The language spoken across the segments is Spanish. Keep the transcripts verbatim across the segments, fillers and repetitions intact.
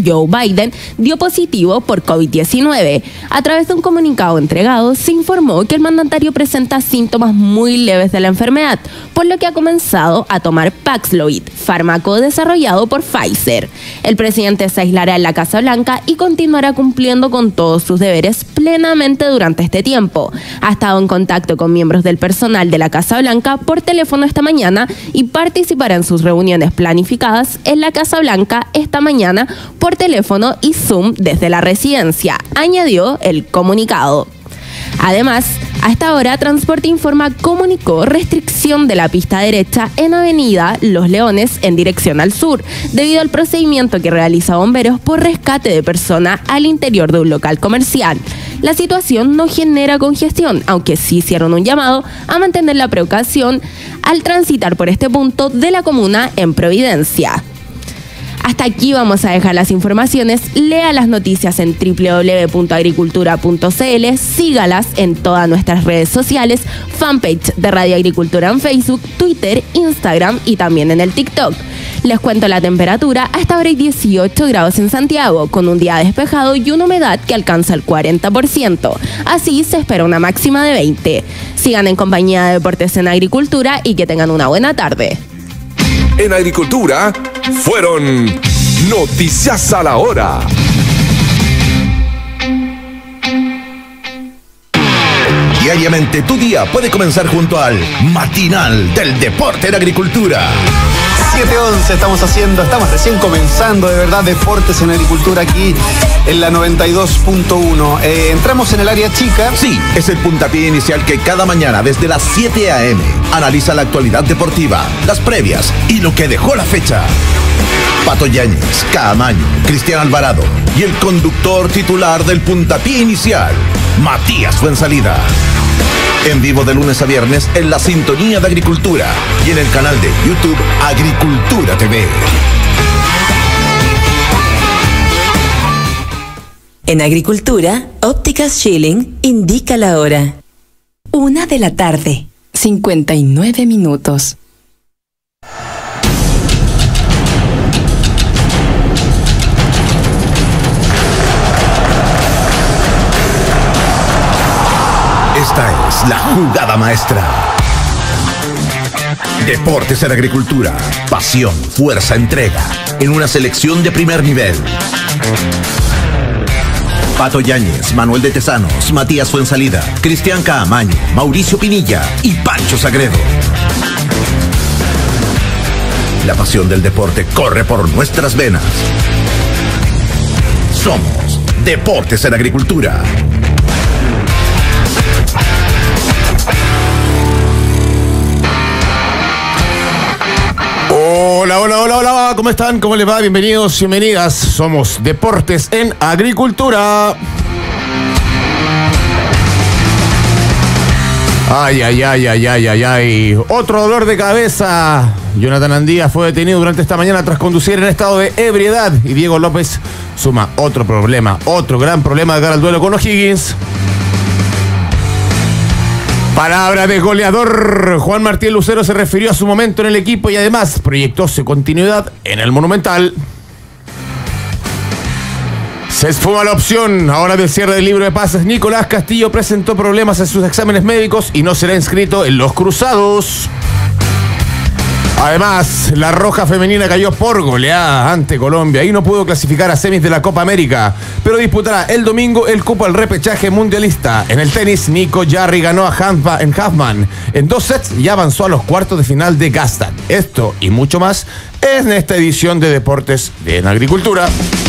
Joe Biden, dio positivo por COVID diecinueve. A través de un comunicado entregado, se informó que el mandatario presenta síntomas muy leves de la enfermedad, por lo que ha comenzado a tomar Paxlovid, fármaco desarrollado por Pfizer. El presidente se aislará en la Casa Blanca y continuará cumpliendo con todos sus deberes plenamente durante este tiempo. Ha estado en contacto con miembros del personal de la Casa Blanca por teléfono esta mañana y participará en sus reuniones planificadas en la Casa Blanca esta mañana por teléfono y Zoom desde la residencia, añadió el comunicado. Además, hasta ahora Transporte Informa comunicó restricción de la pista derecha en Avenida Los Leones en dirección al sur, debido al procedimiento que realiza bomberos por rescate de persona al interior de un local comercial. La situación no genera congestión, aunque sí hicieron un llamado a mantener la precaución al transitar por este punto de la comuna en Providencia. Hasta aquí vamos a dejar las informaciones. Lea las noticias en doble u doble u doble u punto agricultura punto c l. Sígalas en todas nuestras redes sociales, fanpage de Radio Agricultura en Facebook, Twitter, Instagram y también en el TikTok. Les cuento la temperatura. Hasta ahora hay dieciocho grados en Santiago, con un día despejado y una humedad que alcanza el cuarenta por ciento. Así se espera una máxima de veinte. Sigan en compañía de Deportes en Agricultura y que tengan una buena tarde. En Agricultura fueron Noticias a la Hora. Diariamente tu día puede comenzar junto al Matinal del Deporte en Agricultura. siete once estamos haciendo, estamos recién comenzando de verdad Deportes en Agricultura aquí en la noventa y dos punto uno. Eh, entramos en el área chica. Sí, es el puntapié inicial que cada mañana desde las siete a eme analiza la actualidad deportiva, las previas y lo que dejó la fecha. Pato Yáñez, Caamaño, Cristian Alvarado y el conductor titular del puntapié inicial, Matías Fuensalida. En vivo de lunes a viernes en la sintonía de Agricultura y en el canal de YouTube Agricultura T V. En Agricultura, Ópticas Schilling indica la hora. Una de la tarde, cincuenta y nueve minutos. Esta es la jugada maestra. Deportes en Agricultura. Pasión, fuerza, entrega. En una selección de primer nivel. Pato Yáñez, Manuel de Tesanos, Matías Fuensalida, Cristian Caamaño, Mauricio Pinilla y Pancho Sagredo. La pasión del deporte corre por nuestras venas. Somos Deportes en Agricultura. Hola, hola, hola, hola, ¿cómo están? ¿Cómo les va? Bienvenidos, bienvenidas. Somos Deportes en Agricultura. Ay, ay, ay, ay, ay, ay, ay. Otro dolor de cabeza. Jonathan Andía fue detenido durante esta mañana tras conducir en estado de ebriedad. Y Diego López suma otro problema, otro gran problema de cara al duelo con O'Higgins. Palabra de goleador. Juan Martín Lucero se refirió a su momento en el equipo y además proyectó su continuidad en el Monumental. Se esfuma la opción ahora del cierre del libro de pases. Nicolás Castillo presentó problemas en sus exámenes médicos y no será inscrito en los Cruzados. Además, la Roja Femenina cayó por goleada ante Colombia y no pudo clasificar a semis de la Copa América, pero disputará el domingo el cupo al repechaje mundialista. En el tenis, Nico Jarry ganó a Hanfa en Huffman en dos sets y avanzó a los cuartos de final de Gastad. Esto y mucho más en esta edición de Deportes en Agricultura.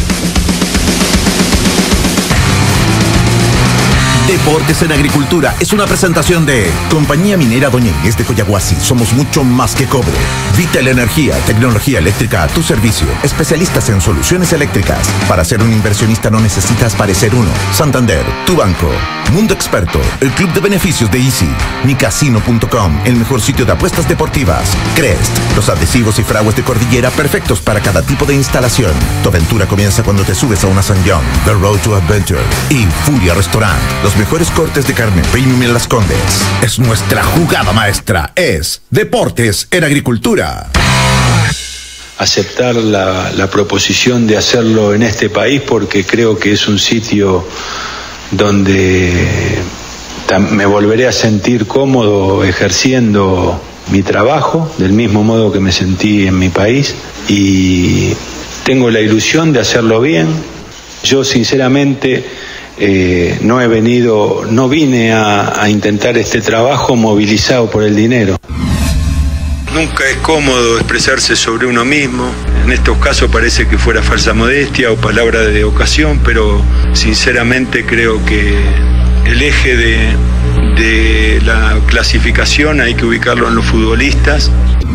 Deportes en Agricultura es una presentación de Compañía Minera Doña Inés de Coyahuasi. Somos mucho más que cobre. Vital Energía, tecnología eléctrica a tu servicio. Especialistas en soluciones eléctricas. Para ser un inversionista no necesitas parecer uno. Santander, tu banco. Mundo Experto, el club de beneficios de Easy. Nicasino punto com, el mejor sitio de apuestas deportivas. Crest, los adhesivos y fraguas de cordillera perfectos para cada tipo de instalación. Tu aventura comienza cuando te subes a una San John. The Road to Adventure. Y Furia Restaurant, los mejores cortes de carne premium en Las Condes. Es nuestra jugada maestra. Es Deportes en Agricultura. aceptar la, la proposición de hacerlo en este país, porque creo que es un sitio donde me volveré a sentir cómodo ejerciendo mi trabajo, del mismo modo que me sentí en mi país, y tengo la ilusión de hacerlo bien. Yo sinceramente eh, no he venido, no vine a, a intentar este trabajo movilizado por el dinero. Nunca es cómodo expresarse sobre uno mismo. En estos casos parece que fuera falsa modestia o palabra de ocasión, pero sinceramente creo que el eje de, de la clasificación hay que ubicarlo en los futbolistas.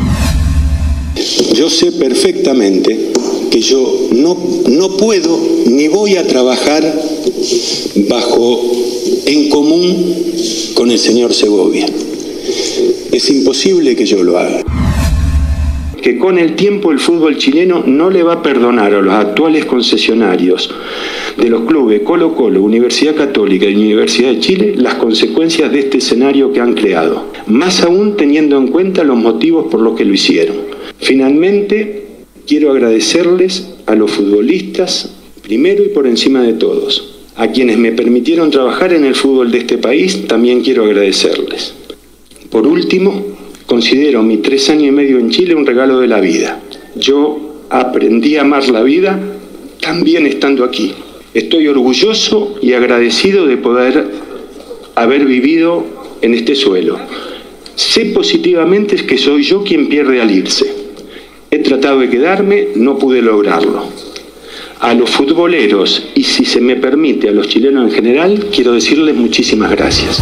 Yo sé perfectamente que yo no, no puedo ni voy a trabajar bajo en común con el señor Segovia. Es imposible que yo lo haga. Que con el tiempo el fútbol chileno no le va a perdonar a los actuales concesionarios de los clubes Colo Colo, Universidad Católica y Universidad de Chile las consecuencias de este escenario que han creado, más aún teniendo en cuenta los motivos por los que lo hicieron. Finalmente, quiero agradecerles a los futbolistas, primero y por encima de todos. A quienes me permitieron trabajar en el fútbol de este país, también quiero agradecerles. Por último, considero mis tres años y medio en Chile un regalo de la vida. Yo aprendí a amar la vida también estando aquí. Estoy orgulloso y agradecido de poder haber vivido en este suelo. Sé positivamente que soy yo quien pierde al irse. He tratado de quedarme, no pude lograrlo. A los futboleros y, si se me permite, a los chilenos en general, quiero decirles muchísimas gracias.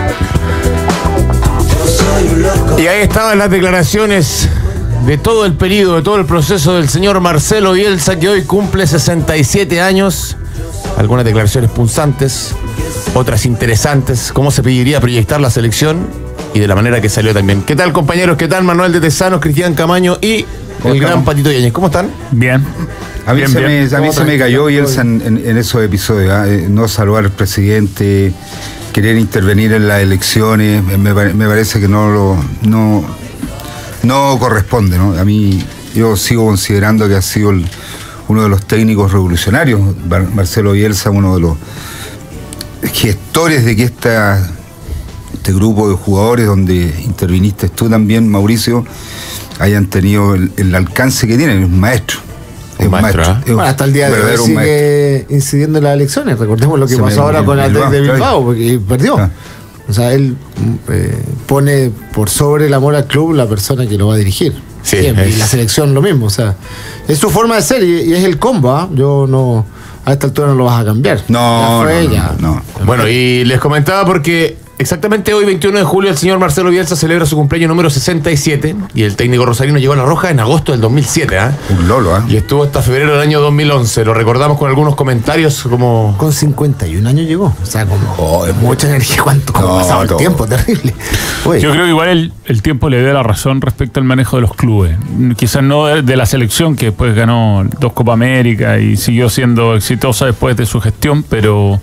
Y ahí estaban las declaraciones de todo el periodo, de todo el proceso del señor Marcelo Bielsa, que hoy cumple sesenta y siete años. Algunas declaraciones punzantes, otras interesantes. Cómo se pediría proyectar la selección y de la manera que salió también. ¿Qué tal, compañeros? ¿Qué tal, Manuel de Tesanos, Cristian Camaño y el gran Patito Yáñez? ¿Cómo están? Bien. A mí bien, se, bien. Me, a mí se me cayó Bielsa en, en, en esos episodios, ¿eh? No saludar al presidente, querer intervenir en las elecciones, me, me parece que no lo no, no corresponde, ¿no? A mí, yo sigo considerando que ha sido el, uno de los técnicos revolucionarios, Marcelo Bielsa, uno de los gestores de que esta, este grupo de jugadores donde interviniste tú también, Mauricio, hayan tenido el, el alcance que tienen. Es un maestro. Es un maestro. maestro. ¿eh? Bueno, hasta el día de hoy sigue maestro. incidiendo en las elecciones. Recordemos lo que Se pasó me, ahora el, con el Athletic de Bilbao, porque perdió. Ah. O sea, él eh, pone por sobre el amor al club la persona que lo va a dirigir. Sí, y la selección lo mismo. O sea, es su forma de ser y, y es el combo. ¿eh? Yo no, a esta altura no lo vas a cambiar. No, ya fue, no, ya. no, no. Bueno, y les comentaba porque exactamente hoy, veintiuno de julio, el señor Marcelo Bielsa celebra su cumpleaños número sesenta y siete y el técnico rosarino llegó a La Roja en agosto del dos mil siete. ¿eh? Un lolo, ¿eh? Y estuvo hasta febrero del año dos mil once. Lo recordamos con algunos comentarios como... Con cincuenta y un años llegó. O sea, como oh, es mucha energía. ¿Cuánto no, ha pasado el tiempo? Terrible. Oye. Yo creo que igual el, el tiempo le dio la razón respecto al manejo de los clubes. Quizás no de, de la selección, que después ganó dos Copa América y siguió siendo exitosa después de su gestión, pero...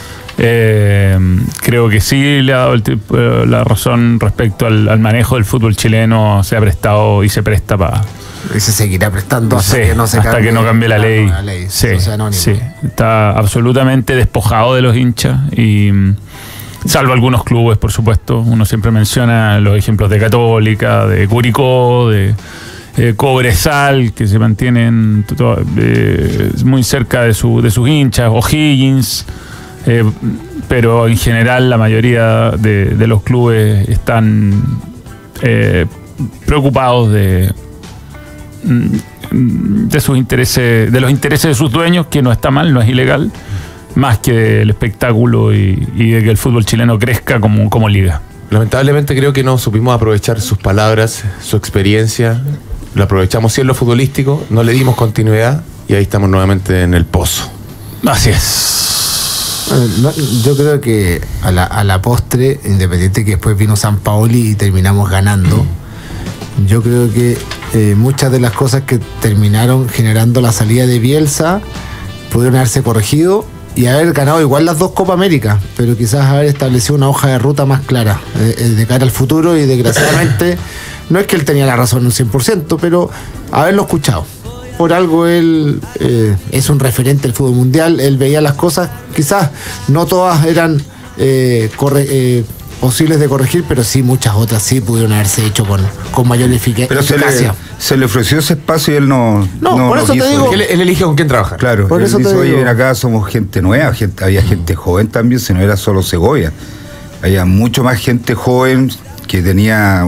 Eh, creo que sí le ha dado el, la razón respecto al, al manejo del fútbol chileno. Se ha prestado y se presta para... Y se seguirá prestando hasta, sí, que, no se hasta cambie, que no cambie la ley, la ley sí, o sí. Está absolutamente despojado de los hinchas y salvo algunos clubes, por supuesto. Uno siempre menciona los ejemplos de Católica, de Curicó, de eh, Cobresal, que se mantienen todo, eh, muy cerca de, su, de sus hinchas, O'Higgins. Eh, pero en general la mayoría de, de los clubes están eh, preocupados de, de sus intereses, de los intereses de sus dueños, que no está mal, no es ilegal, más que del espectáculo y, y de que el fútbol chileno crezca como, como liga. Lamentablemente creo que no supimos aprovechar sus palabras, su experiencia. Lo aprovechamos sí en lo futbolístico, no le dimos continuidad y ahí estamos nuevamente en el pozo. Así es. No, yo creo que a la, a la postre, independiente que después vino Sampaoli y terminamos ganando, yo creo que eh, muchas de las cosas que terminaron generando la salida de Bielsa pudieron haberse corregido y haber ganado igual las dos Copa América, pero quizás haber establecido una hoja de ruta más clara eh, de cara al futuro y desgraciadamente no es que él tenía la razón un cien por ciento, pero haberlo escuchado. Por algo él eh, es un referente del fútbol mundial, él veía las cosas, quizás no todas eran eh, corre, eh, posibles de corregir, pero sí muchas otras sí pudieron haberse hecho con, con mayor efic- pero eficacia. Se le, se le ofreció ese espacio y él no. No, no por eso no te digo. Él, él elige con quién trabajar. Claro, por él eso dice, te oye, digo. ven acá, somos gente nueva, gente, había gente joven también, si no era solo Segovia. Había mucho más gente joven que tenía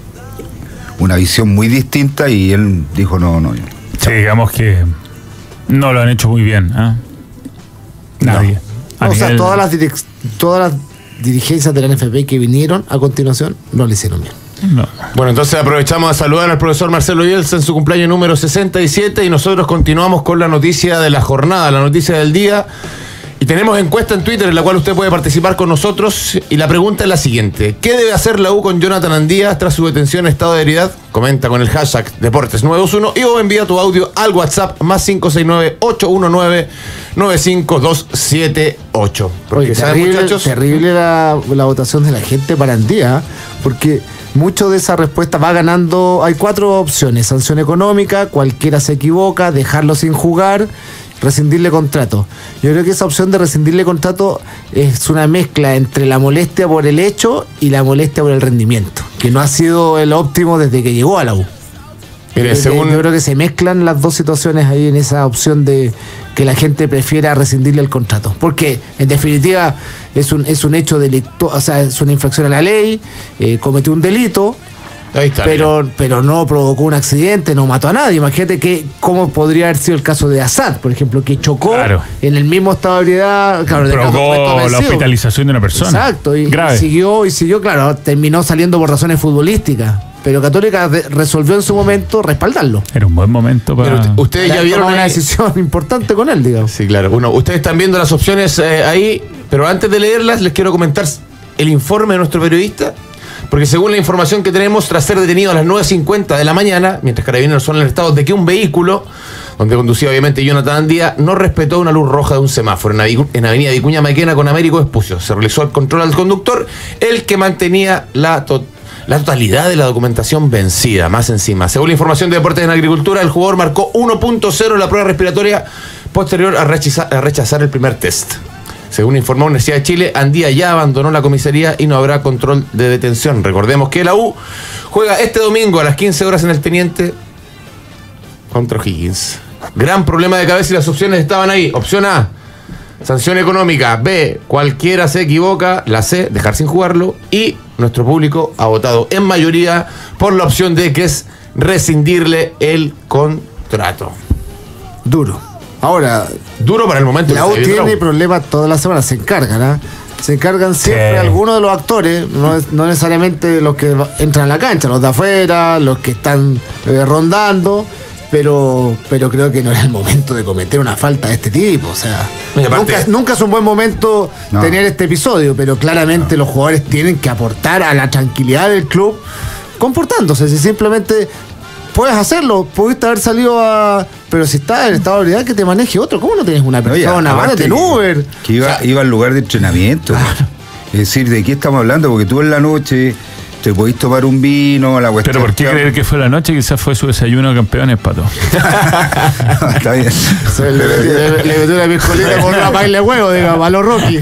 una visión muy distinta y él dijo no, no. Sí, digamos que no lo han hecho muy bien. ¿eh? Nadie. No. No, o sea, todas las, direc- todas las dirigencias de la N F P que vinieron a continuación no lo hicieron bien. No. Bueno, entonces aprovechamos a saludar al profesor Marcelo Bielsa en su cumpleaños número sesenta y siete y nosotros continuamos con la noticia de la jornada, la noticia del día. Y tenemos encuesta en Twitter en la cual usted puede participar con nosotros. Y la pregunta es la siguiente: ¿qué debe hacer la U con Jonathan Andía tras su detención en estado de ebriedad? Comenta con el hashtag Deportes nueve dos uno y o envía tu audio al WhatsApp más cinco seis nueve, ocho uno nueve, nueve cinco dos siete ocho. Oye, terrible, terrible la, la votación de la gente para Andía, porque mucho de esa respuesta va ganando. Hay cuatro opciones: sanción económica, cualquiera se equivoca, dejarlo sin jugar, rescindirle contrato. Yo creo que esa opción de rescindirle contrato es una mezcla entre la molestia por el hecho y la molestia por el rendimiento, que no ha sido el óptimo desde que llegó a la U. Mire, yo, según... creo, yo creo que se mezclan las dos situaciones ahí en esa opción de que la gente prefiera rescindirle el contrato, porque en definitiva es un es un hecho delicto, o sea, es una infracción a la ley, eh, cometió un delito. Ahí está, pero, pero no provocó un accidente, no mató a nadie. Imagínate que cómo podría haber sido el caso de Assad, por ejemplo, que chocó claro. en el mismo estado de ebriedad, claro, provocó la hospitalización de una persona. Exacto, y, Grave. y siguió, y siguió, claro, terminó saliendo por razones futbolísticas. Pero Católica de, resolvió en su momento respaldarlo. Era un buen momento para... Pero ustedes ya vieron una decisión importante con él, digamos. Sí, claro. Bueno, ustedes están viendo las opciones eh, ahí, pero antes de leerlas les quiero comentar el informe de nuestro periodista. Porque según la información que tenemos, tras ser detenido a las nueve cincuenta de la mañana, mientras Carabineros son alertados de que un vehículo, donde conducía obviamente Jonathan Andía, no respetó una luz roja de un semáforo en, Avicu- en Avenida Vicuña Maquena con Américo Vespucio. Se realizó el control al conductor, el que mantenía la, to- la totalidad de la documentación vencida, más encima. Según la información de Deportes en Agricultura, el jugador marcó uno punto cero en la prueba respiratoria posterior a rechazar, a rechazar el primer test. Según informó la Universidad de Chile, Andía ya abandonó la comisaría y no habrá control de detención. Recordemos que la U juega este domingo a las quince horas en el Teniente contra O'Higgins. Gran problema de cabeza y las opciones estaban ahí. Opción A, sanción económica. B, cualquiera se equivoca. La C, dejar sin jugarlo. Y nuestro público ha votado en mayoría por la opción D, que es rescindirle el contrato. Duro. Ahora, duro para el momento. La U tiene problemas todas las semanas, se encargan, ¿eh? Se encargan siempre sí. algunos de los actores, no, es, no necesariamente los que entran a la cancha, los de afuera, los que están eh, rondando, pero, pero creo que no es el momento de cometer una falta de este tipo. O sea, nunca, nunca es un buen momento no. tener este episodio, pero claramente no. los jugadores tienen que aportar a la tranquilidad del club comportándose. Si simplemente puedes hacerlo, pudiste haber salido a... Pero si estás en estado de ebriedad, que te maneje otro. ¿Cómo no tienes una persona? Mándate en Uber. Que iba, o sea, iba al lugar de entrenamiento. Claro. Es decir, ¿de qué estamos hablando? Porque tú en la noche te podís tomar un vino, la cuestión. Pero ¿por qué creer que fue la noche? Quizás fue su desayuno de campeones, Pato. No, está bien. Se le, metió, le metió una piscolita con una paila de huevo, digamos, a los Rocky.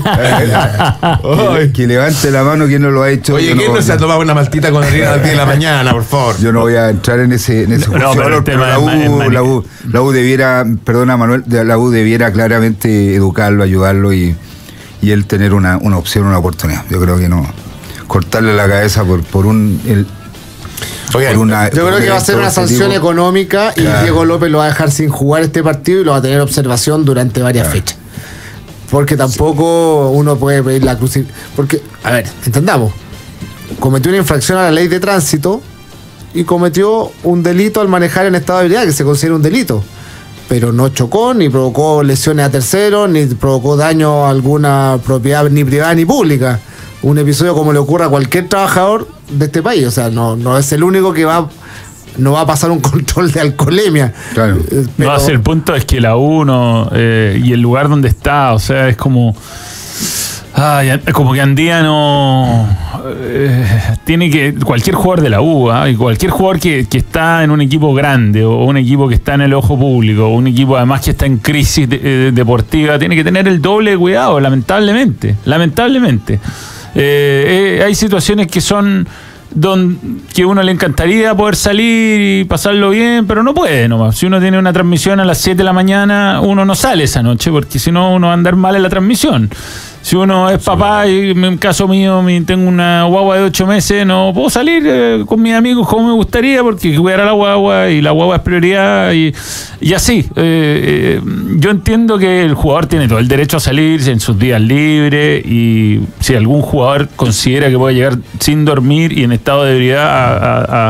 que, que levante la mano quien no lo ha hecho. Oye, ¿quién no, no se ha tomado una maltita con harina a las diez de la mañana, por favor? Yo no voy a entrar en ese, en ese no, pero, pero la, U, la, U, la U debiera, perdona Manuel, la U debiera claramente educarlo, ayudarlo y, y él tener una, una opción, una oportunidad. Yo creo que no. Cortarle la cabeza por, por un... El, Oigan, por una, yo creo que va a ser una sanción tipo. económica y claro. Diego López lo va a dejar sin jugar este partido y lo va a tener observación durante varias claro. fechas. Porque tampoco sí. uno puede pedir la cruz. Porque, a ver, entendamos. Cometió una infracción a la ley de tránsito y cometió un delito al manejar en estado de ebriedad, que se considera un delito. Pero no chocó, ni provocó lesiones a terceros, ni provocó daño a alguna propiedad, ni privada ni pública. Un episodio como le ocurre a cualquier trabajador de este país. O sea, no, no es el único que va no va a pasar un control de alcoholemia. Claro. Pero... No, hace el punto es que la U no, eh, y el lugar donde está, o sea, es como... Ay, como que Andía no eh, tiene que cualquier jugador de la U ¿eh? y cualquier jugador que, que está en un equipo grande o un equipo que está en el ojo público, un equipo además que está en crisis de, eh, deportiva, tiene que tener el doble de cuidado, lamentablemente, lamentablemente. Eh, eh, hay situaciones que son don, que uno le encantaría poder salir y pasarlo bien, pero no puede nomás. Si uno tiene una transmisión a las siete de la mañana, uno no sale esa noche, porque si no uno va a andar mal en la transmisión. Si uno es papá y en el caso mío tengo una guagua de ocho meses, no puedo salir eh, con mis amigos como me gustaría porque hay que cuidar a la guagua y la guagua es prioridad y, y así. Eh, eh, yo entiendo que el jugador tiene todo el derecho a salir en sus días libres y si algún jugador considera que puede llegar sin dormir y en estado de ebriedad a, a, a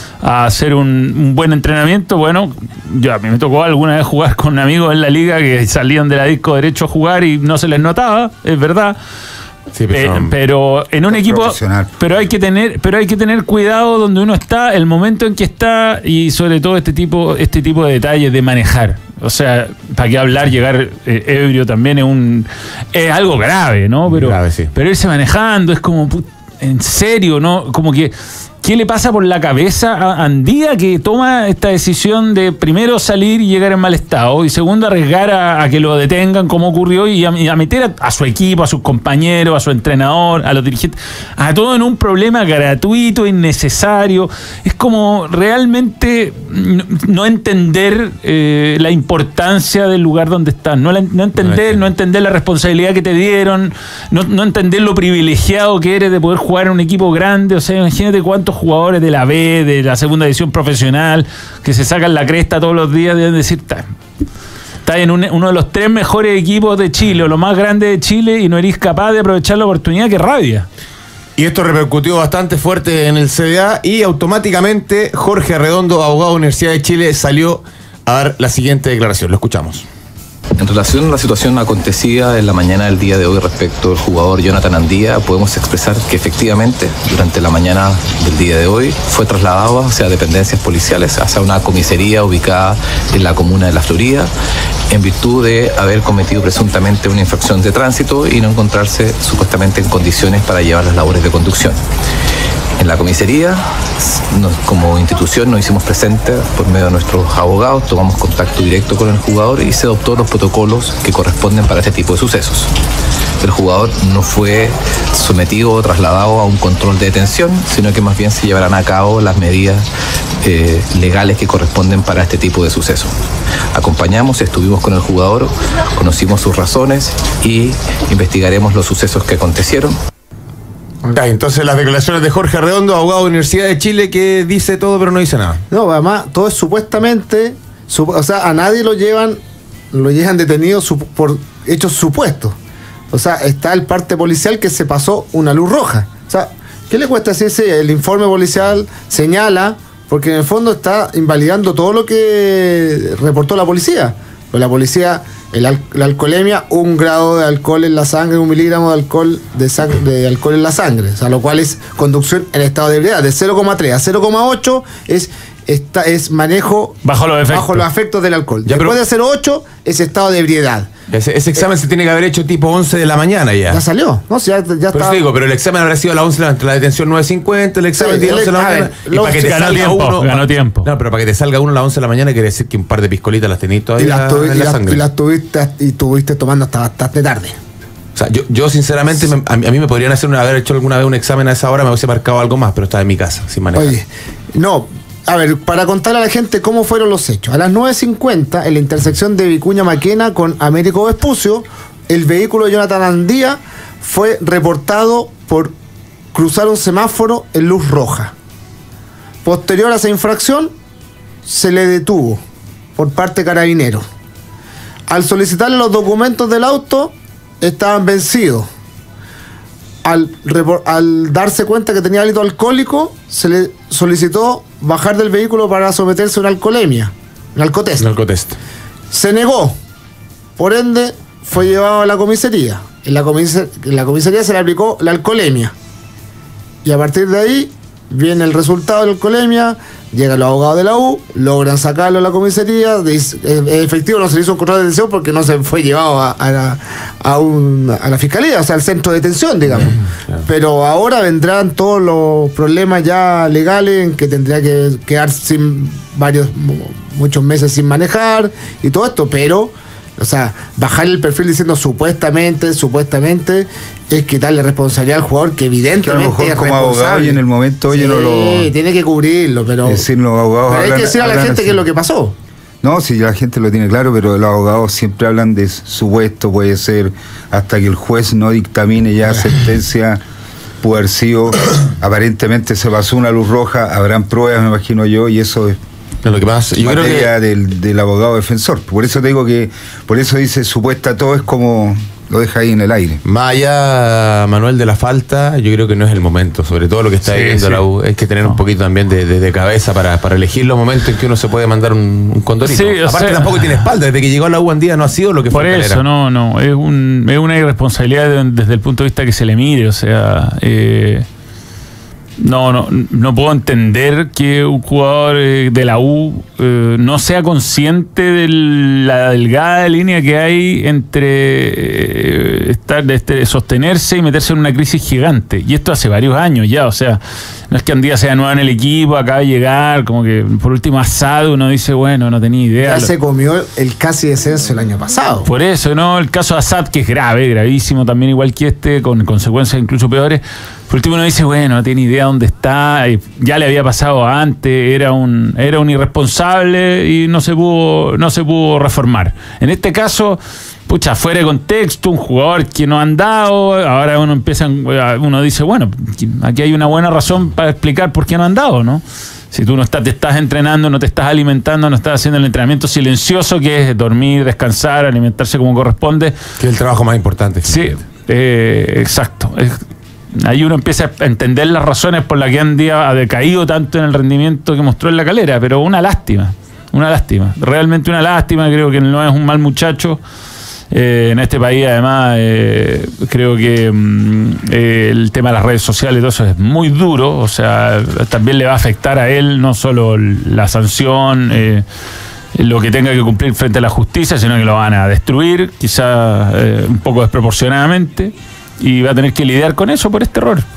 a hacer un, un buen entrenamiento, bueno, yo a mí me tocó alguna vez jugar con amigos en la liga que salían de la disco derecho a jugar y no se les notaba, es verdad. Sí, pero, eh, pero en un equipo, pero hay que tener, pero hay que tener cuidado donde uno está, el momento en que está y sobre todo este tipo, este tipo de detalles de manejar. O sea, para qué hablar, llegar eh, ebrio también es un, es algo grave, ¿no? Pero, grave, sí. Pero irse manejando es como, en serio, ¿no? Como que ¿qué le pasa por la cabeza a Andía que toma esta decisión de primero salir y llegar en mal estado y segundo arriesgar a, a que lo detengan como ocurrió y a, y a meter a, a su equipo, a sus compañeros, a su entrenador, a los dirigentes, a todo en un problema gratuito, innecesario? Es como realmente no entender eh, la importancia del lugar donde están, no, la, no entender, no entender la responsabilidad que te dieron, no, no entender lo privilegiado que eres de poder jugar en un equipo grande. O sea, imagínate cuántos jugadores de la B, de la segunda división profesional, que se sacan la cresta todos los días, deben decir, está, está en un, uno de los tres mejores equipos de Chile, o lo más grande de Chile, y no eres capaz de aprovechar la oportunidad. ¡Qué rabia! Y esto repercutió bastante fuerte en el C D A y automáticamente Jorge Arredondo, abogado de la Universidad de Chile, salió a dar la siguiente declaración. Lo escuchamos. En relación a la situación acontecida en la mañana del día de hoy respecto al jugador Jonathan Andía, podemos expresar que efectivamente durante la mañana del día de hoy fue trasladado hacia dependencias policiales, hacia una comisaría ubicada en la comuna de La Florida, en virtud de haber cometido presuntamente una infracción de tránsito y no encontrarse supuestamente en condiciones para llevar las labores de conducción. En la comisaría, nos, como institución, nos hicimos presentes por medio de nuestros abogados, tomamos contacto directo con el jugador y se adoptó los protocolos que corresponden para este tipo de sucesos. El jugador no fue sometido o trasladado a un control de detención, sino que más bien se llevarán a cabo las medidas eh, legales que corresponden para este tipo de sucesos. Acompañamos, estuvimos con el jugador, conocimos sus razones y investigaremos los sucesos que acontecieron. Ya, entonces las declaraciones de Jorge Arredondo, abogado de la Universidad de Chile, que dice todo pero no dice nada. No, además, todo es supuestamente, su, o sea, a nadie lo llevan, lo llevan detenido su, por hechos supuestos. O sea, está el parte policial que se pasó una luz roja. O sea, ¿qué le cuesta decir si el informe policial señala? Porque en el fondo está invalidando todo lo que reportó la policía. Pues la policía, el al, la alcoholemia, un grado de alcohol en la sangre, un miligramo de alcohol de, sang- de alcohol en la sangre, o sea, lo cual es conducción en estado de ebriedad. De cero coma tres a cero coma ocho es esta es manejo bajo los efectos, bajo los efectos del alcohol. Ya, Después pero, de cero coma ocho es estado de ebriedad. Ese, ese examen eh, se tiene que haber hecho tipo once de la mañana ya. Ya salió, ¿no? Si ya, ya pero está. Digo, pero el examen habrá sido a las once de la mañana, la detención nueve cincuenta, el examen sí, once de la mañana. Y para que te ganó salga tiempo, uno. Ganó tiempo. No, pero para que te salga uno a las once de la mañana quiere decir que un par de piscolitas las tenías todavía y las tuvi, en y la las, sangre. Y las tuviste, y tuviste tomando hasta bastante tarde. O sea, yo, yo sinceramente, me, a, mí, a mí me podrían hacer una, haber hecho alguna vez un examen a esa hora, me hubiese marcado algo más, pero estaba en mi casa, sin manejar. Oye, no. A ver, para contarle a la gente cómo fueron los hechos. A las nueve cincuenta, en la intersección de Vicuña Maquena con Américo Vespucio, el vehículo de Jonathan Andía fue reportado por cruzar un semáforo en luz roja. Posterior a esa infracción, se le detuvo por parte de Carabineros. Al solicitarle los documentos del auto, estaban vencidos. Al, al darse cuenta que tenía hálito alcohólico, se le solicitó bajar del vehículo para someterse a una alcoholemia, un alcotest. Un alcotest. Se negó, por ende fue llevado a la comisaría. En la, comis- en la comisaría se le aplicó la alcoholemia. Y a partir de ahí viene el resultado de la alcoholemia, Llegan los abogados de la U, logran sacarlo a la comisaría, es efectivo, no se le hizo un control de detención porque no se fue llevado a, a, la, a, un, a la fiscalía, o sea, al centro de detención, digamos. Claro. Pero ahora vendrán todos los problemas ya legales en que tendría que quedar sin varios, muchos meses sin manejar y todo esto, pero... O sea, bajar el perfil diciendo supuestamente, supuestamente, es quitarle responsabilidad al jugador que evidentemente que a lo mejor es como responsable. abogado y en el momento, oye, sí, no lo... tiene que cubrirlo, pero... Es decir, los abogados pero hay hablan, que decir a la gente así. qué es lo que pasó. No, si la gente lo tiene claro, pero los abogados siempre hablan de supuesto, puede ser, hasta que el juez no dictamine ya sentencia, puede haber sido, aparentemente se pasó una luz roja, habrán pruebas, me imagino yo, y eso es... Lo que pasa, yo creo que del, del abogado defensor. Por eso te digo que, por eso dice supuesta todo, es como lo deja ahí en el aire. Más allá, Manuel, de la falta, yo creo que no es el momento, sobre todo lo que está sí, viviendo sí. la U. Hay que tener no. un poquito también de, de, de cabeza para, para elegir los momentos en que uno se puede mandar un, un condorito. Sí, aparte sea, tampoco tiene espalda, desde que llegó a la U Andía no ha sido lo que por fue. Por eso, no, no, es, un, es una irresponsabilidad de, desde el punto de vista que se le mire, o sea... Eh, No, no, no puedo entender que un jugador eh, de la U eh, no sea consciente de la delgada línea que hay entre eh, estar, este, sostenerse y meterse en una crisis gigante. Y esto hace varios años ya, o sea, no es que Andía sea nueva en el equipo, acaba de llegar, como que por último asado uno dice, bueno, no tenía idea. Ya se comió el casi descenso el año pasado. Por eso, ¿no? El caso de Assad, que es grave, gravísimo también, igual que este, con consecuencias incluso peores. Por último uno dice, bueno, no tiene idea dónde está, ya le había pasado antes, era un, era un irresponsable y no se pudo, no se pudo reformar. En este caso, pucha, fuera de contexto, un jugador que no ha andado, ahora uno empieza, uno dice, bueno, aquí hay una buena razón para explicar por qué no ha andado, ¿no? Si tú no estás, te estás entrenando, no te estás alimentando, no estás haciendo el entrenamiento silencioso, que es dormir, descansar, alimentarse como corresponde. Que es el trabajo más importante. Sí, eh, exacto. Es, ahí uno empieza a entender las razones por las que Andía ha decaído tanto en el rendimiento que mostró en La Calera, pero una lástima, una lástima, realmente una lástima. Creo que no es un mal muchacho. Eh, en este país, además, eh, creo que mm, eh, el tema de las redes sociales y todo eso es muy duro, o sea, también le va a afectar a él no solo la sanción, eh, lo que tenga que cumplir frente a la justicia, sino que lo van a destruir, quizás eh, un poco desproporcionadamente, y va a tener que lidiar con eso por este error.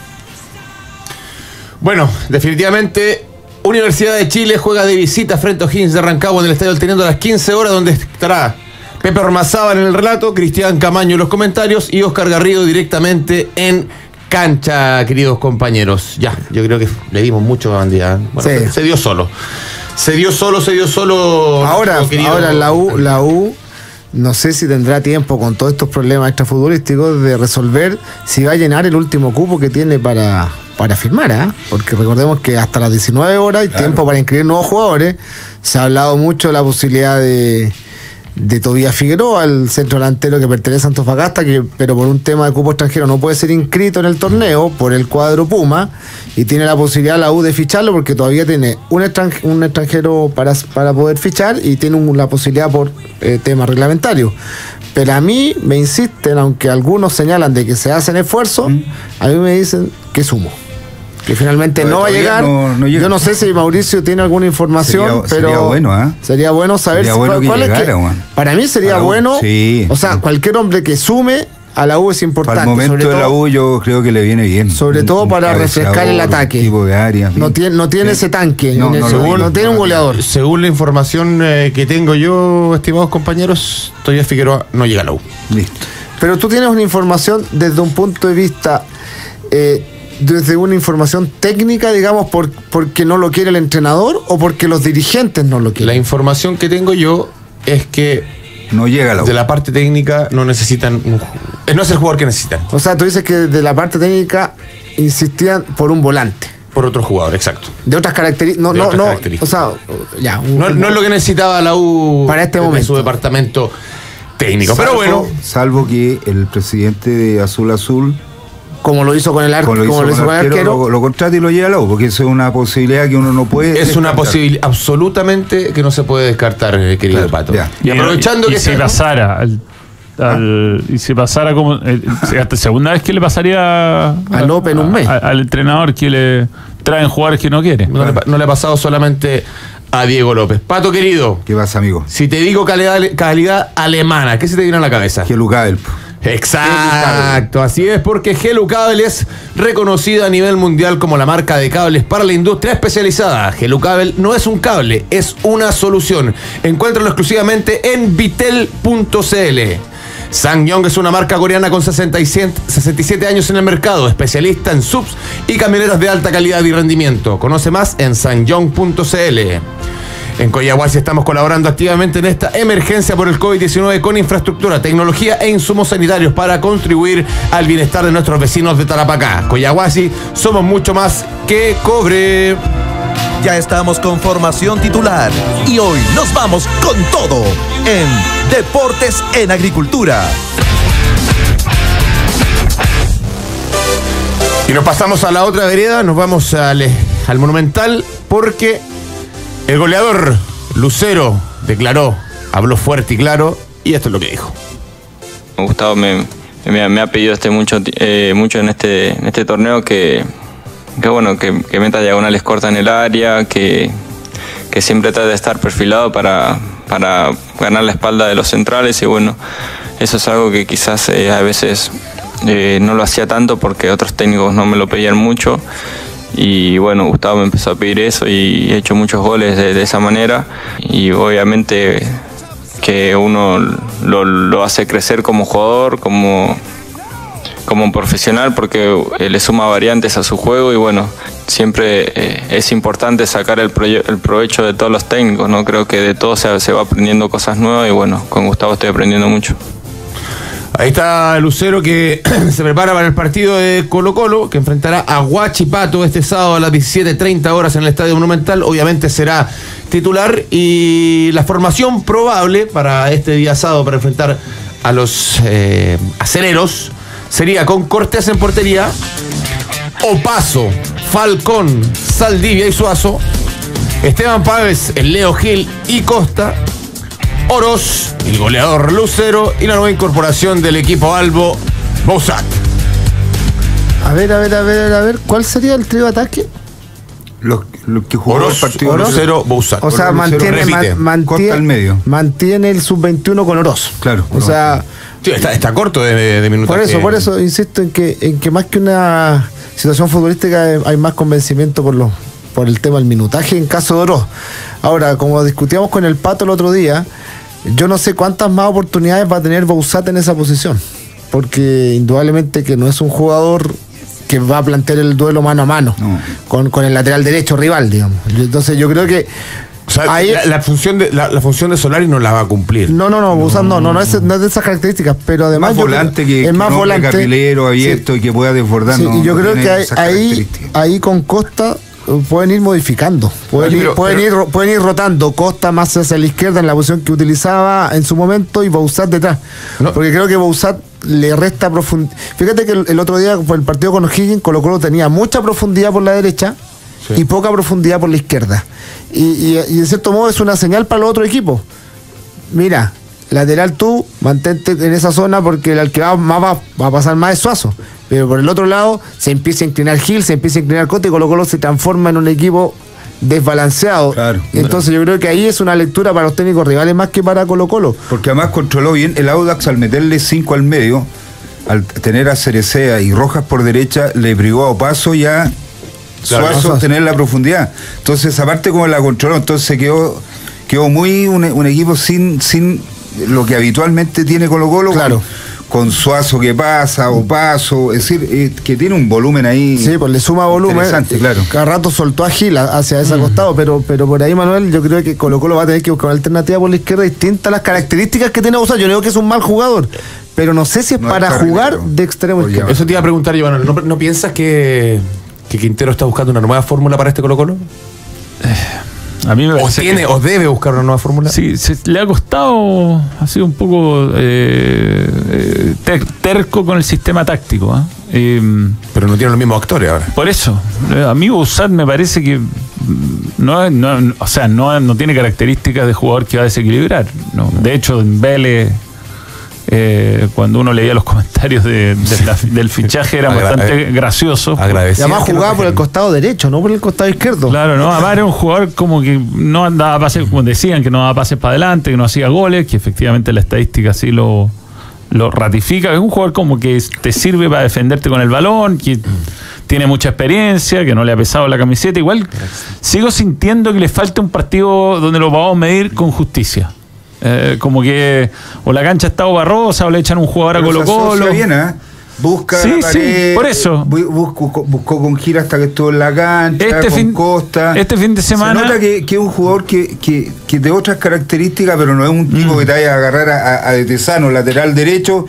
Bueno, definitivamente Universidad de Chile juega de visita frente a O'Higgins de Rancagua en el Estadio Teniendo a las quince horas, donde estará Pepe Ormazábal en el relato, Cristian Camaño en los comentarios y Oscar Garrido directamente en cancha, queridos compañeros. Ya, yo creo que le dimos mucho a Andía. Bueno, sí. Se dio solo. Se dio solo, se dio solo. Ahora, ahora la U, la U no sé si tendrá tiempo con todos estos problemas extrafutbolísticos de resolver si va a llenar el último cupo que tiene para, para firmar, ¿eh? Porque recordemos que hasta las diecinueve horas hay claro. tiempo para inscribir nuevos jugadores. Se ha hablado mucho de la posibilidad de, de Tobías Figueroa, el centro delantero que pertenece a Antofagasta, que, pero por un tema de cupo extranjero no puede ser inscrito en el torneo por el cuadro Puma, y tiene la posibilidad la U de ficharlo porque todavía tiene un, extranjero, un extranjero para, para poder fichar y tiene un, la posibilidad por eh, tema reglamentario. Pero a mí me insisten, aunque algunos señalan de que se hacen esfuerzos, mm. a mí me dicen que sumo. Que finalmente no, no va a llegar. No, no Yo no sé si Mauricio tiene alguna información, sería, pero sería bueno, ¿eh? sería bueno saber sería bueno cuál, que cuál llegara, es que, man. Para mí sería para bueno, U, sí. O sea, cualquier hombre que sume a la U es importante. Para el momento sobre de todo, la U yo creo que le viene bien. Sobre todo un, para un refrescar el ataque. Tipo de área, no tiene, no tiene ese tanque. No, el, no, según, no, no tiene un goleador. Según la información eh, que tengo yo, estimados compañeros, Tobías Figueroa no llega a la U. Listo. Pero tú tienes una información desde un punto de vista... Eh, desde una información técnica, digamos, por, porque no lo quiere el entrenador o porque los dirigentes no lo quieren. La información que tengo yo es que no llega a la U. De la parte técnica no necesitan un, no es el jugador que necesitan. O sea, tú dices que de la parte técnica insistían por un volante. Por otro jugador, exacto. De otras características. No, de no, otras no. Características. O sea, ya. Un, no, no es lo que necesitaba la U para este momento. En su departamento técnico. Salvo, pero bueno. Salvo que el presidente de Azul Azul, como lo hizo con el, ar como lo hizo, como lo hizo con el arquero, lo, lo contrata y lo lleva a la U, porque eso es una posibilidad que uno no puede es descartar. Una posibilidad absolutamente que no se puede descartar, querido claro, Pato. Ya. Y, y aprovechando y, y que si se pasara al, al, ¿Ah? y si pasara como eh, hasta segunda vez que le pasaría a, a López en un mes a, a, al entrenador que le traen jugadores que no quiere. No, le, no le ha pasado solamente a Diego López. Pato querido. ¿Qué pasa, amigo? Si te digo calidad, calidad alemana, ¿qué se te viene a la cabeza? Hello Kabel. Exacto, así es, porque Hello Kabel es reconocida a nivel mundial como la marca de cables para la industria especializada. Hello Kabel no es un cable, es una solución. Encuéntralo exclusivamente en vitel punto c l. SsangYong es una marca coreana con sesenta y siete años en el mercado, especialista en subs y camionetas de alta calidad y rendimiento. Conoce más en sangyong punto c l. En Coyahuasi estamos colaborando activamente en esta emergencia por el COVID diecinueve con infraestructura, tecnología e insumos sanitarios para contribuir al bienestar de nuestros vecinos de Tarapacá. Coyahuasi, somos mucho más que cobre. Ya estamos con formación titular y hoy nos vamos con todo en Deportes en Agricultura. Y nos pasamos a la otra vereda, nos vamos al, al Monumental, porque el goleador Lucero declaró, habló fuerte y claro, y esto es lo que dijo. Gustavo me, me, me ha pedido este mucho, eh, mucho en este, en este torneo que, que bueno, que, que meta diagonales cortas en el área, que, que siempre trate de estar perfilado para, para ganar la espalda de los centrales, y bueno, eso es algo que quizás eh, a veces eh, no lo hacía tanto porque otros técnicos no me lo pedían mucho. Y bueno, Gustavo me empezó a pedir eso y he hecho muchos goles de, de esa manera, y obviamente que uno lo, lo hace crecer como jugador, como, como profesional, porque le suma variantes a su juego, y bueno, siempre eh, es importante sacar el, proye- el provecho de todos los técnicos, ¿no? Creo que de todo se, se va aprendiendo cosas nuevas, y bueno, con Gustavo estoy aprendiendo mucho. Ahí está Lucero, que se prepara para el partido de Colo-Colo, que enfrentará a Huachipato este sábado a las diecisiete treinta horas en el Estadio Monumental. Obviamente será titular, y la formación probable para este día sábado para enfrentar a los eh, acereros sería con Cortés en portería, Opaso, Falcón, Saldivia y Suazo, Esteban Páez, el Leo Gil y Costa, Oroz, el goleador Lucero, y la nueva incorporación del equipo Albo, Bouzat. A ver, a ver, a ver, a ver, ¿cuál sería el trío de ataque? Los lo que jugó Oroz, el partido Oroz, Lucero, Bouzat. O sea, mantiene, man, mantiene, al medio. mantiene el sub veintiuno con Oroz. Claro. O sea, sí, está, está corto de, de minutos. Por eso, por eso insisto en que, en que más que una situación futbolística hay más convencimiento por los, por el tema del minutaje en caso de Oroz. Ahora, como discutíamos con el Pato el otro día, yo no sé cuántas más oportunidades va a tener Bouzat en esa posición, porque indudablemente que no es un jugador que va a plantear el duelo mano a mano no. con, con el lateral derecho rival, digamos. Entonces yo creo que o sea, ahí, la, la función de la, la función de Solari no la va a cumplir. No, no, no, Bouzat no, no, no es, no es de esas características, pero además más volante que, es más que volante, carrilero abierto, sí, y que pueda desbordar. Sí, no, y yo no creo que hay, ahí, ahí con Costa pueden ir modificando, pueden, pero, ir, pueden, pero, ir, pueden ir rotando. Costa más hacia la izquierda en la posición que utilizaba en su momento, y Bouzat detrás, no. porque creo que Bouzat le resta profundidad. Fíjate que el, el otro día por el partido con O'Higgins, Colo Colo tenía mucha profundidad por la derecha, sí, y poca profundidad por la izquierda, y, y, y en cierto modo es una señal para los otros equipos. Mira, lateral tú, mantente en esa zona, porque el que va, más va, va a pasar más es Suazo. Pero por el otro lado se empieza a inclinar Gil, se empieza a inclinar Cota, y Colo Colo se transforma en un equipo desbalanceado. Claro, Entonces claro. yo creo que ahí es una lectura para los técnicos rivales más que para Colo Colo. Porque además controló bien el Audax al meterle cinco al medio, al tener a Cerecea y Rojas por derecha, le privó a Opaso y a Suazo claro, tener la profundidad. Entonces aparte como la controló, entonces quedó, quedó muy un, un equipo sin, sin lo que habitualmente tiene Colo Colo. Claro. Con, con Suazo que pasa, Opaso, es decir, eh, que tiene un volumen ahí. Sí, pues le suma volumen. Interesante, claro. Cada rato soltó a Gil hacia ese mm. costado, pero, pero por ahí, Manuel, yo creo que Colo Colo va a tener que buscar una alternativa por la izquierda distinta a las características que tiene Bouzat. Yo no digo que es un mal jugador, pero no sé si es no para es jugar claro. de extremo Oye, izquierdo. Eso te iba a preguntar yo, Manuel. ¿No, ¿No piensas que, que Quintero está buscando una nueva fórmula para este Colo Colo? Eh. A mí me ¿O tiene que, o debe buscar una nueva fórmula? Sí, se, le ha costado, ha sido un poco eh, ter, terco con el sistema táctico. ¿eh? Eh, Pero no tiene los mismos actores ahora. Por eso, a mí Bouzat me parece que no, no, o sea, no, no tiene características de jugador que va a desequilibrar. No. De hecho, en Vélez Eh, cuando uno leía los comentarios de, de la, del fichaje eran Agra bastante graciosos. Y además jugaba por el costado derecho, no por el costado izquierdo. Claro, no, además era un jugador como que no andaba pases, como decían, que no daba pases para adelante, que no hacía goles, que efectivamente la estadística sí lo, lo ratifica. Es un jugador como que te sirve para defenderte con el balón, que tiene mucha experiencia, que no le ha pesado la camiseta. Igual sigo sintiendo que le falta un partido donde lo podamos medir con justicia. Eh, como que o la cancha está barrosa o le echan un jugador a Colo Colo. Bien, ¿eh? Busca sí, la pared, sí, por eso buscó, buscó con Gira hasta que estuvo en la cancha, este con fin, Costa. Este fin de semana se nota que, que es un jugador que, que, que de otras características, pero no es un tipo mm. que te vaya a agarrar a, a, a Tesano, lateral derecho.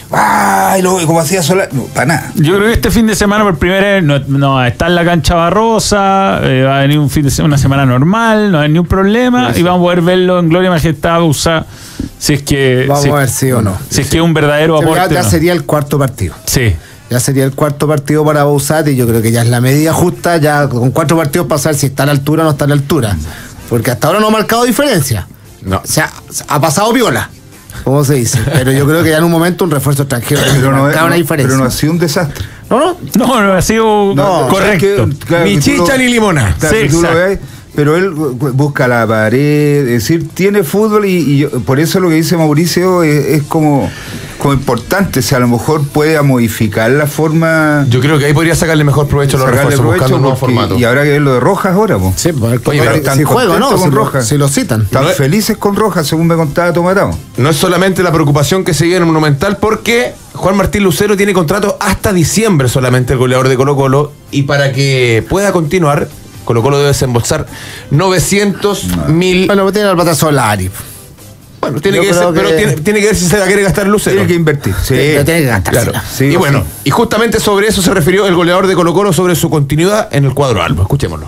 ¡Ay! Lo, como hacía sola. No, para nada. Yo creo que este fin de semana, por primera vez, no, no está en la cancha barrosa, eh, va a venir un fin de semana, una semana normal, no hay ni un problema, y vamos a poder verlo en Gloria Majestad Bausa, si es que. Vamos si, a ver si o no. Si es que es un verdadero sí, aporte. Ya, ya no. sería el cuarto partido. Sí. Ya sería el cuarto partido para Bausat y yo creo que ya es la medida justa, ya con cuatro partidos pasar si está a la altura o no está a la altura. Porque hasta ahora no ha marcado diferencia. No. O sea, ha pasado viola. ¿Cómo se dice? Pero yo creo que ya en un momento un refuerzo extranjero pero no, marcaba no, una diferencia. Pero no ha sido un desastre. No, no. No, no ha sido no, correcto. Que, claro, ni chicha lo, ni limona. Claro, sí, tú lo ves, pero él busca la pared, es decir, tiene fútbol y, y yo, por eso lo que dice Mauricio es, es como, como importante. O sea, a lo mejor puede modificar la forma. Yo creo que ahí podría sacarle mejor provecho a los refuerzos buscando un nuevo formato. Y ahora que es lo de Rojas ahora, po. Sí, pues Oye, pero están si juega, ¿no? Con si, Rojas. Lo, si lo citan. Están no es, felices con Rojas, según me contaba Tomatao. No es solamente la preocupación que se vive en el Monumental, porque Juan Martín Lucero tiene contrato hasta diciembre solamente, el goleador de Colo Colo, y para que pueda continuar, Colo Colo debe desembolsar novecientos mil. Bueno, tiene el plata Solari. Bueno, tiene que, ser, que pero tiene, tiene que ver si se la quiere gastar Lucero. Tiene que invertir. Sí, pero tiene que gastársela. Claro. Sí, y bueno, sí. y justamente sobre eso se refirió el goleador de Colo Colo, sobre su continuidad en el cuadro albo. Escuchémoslo.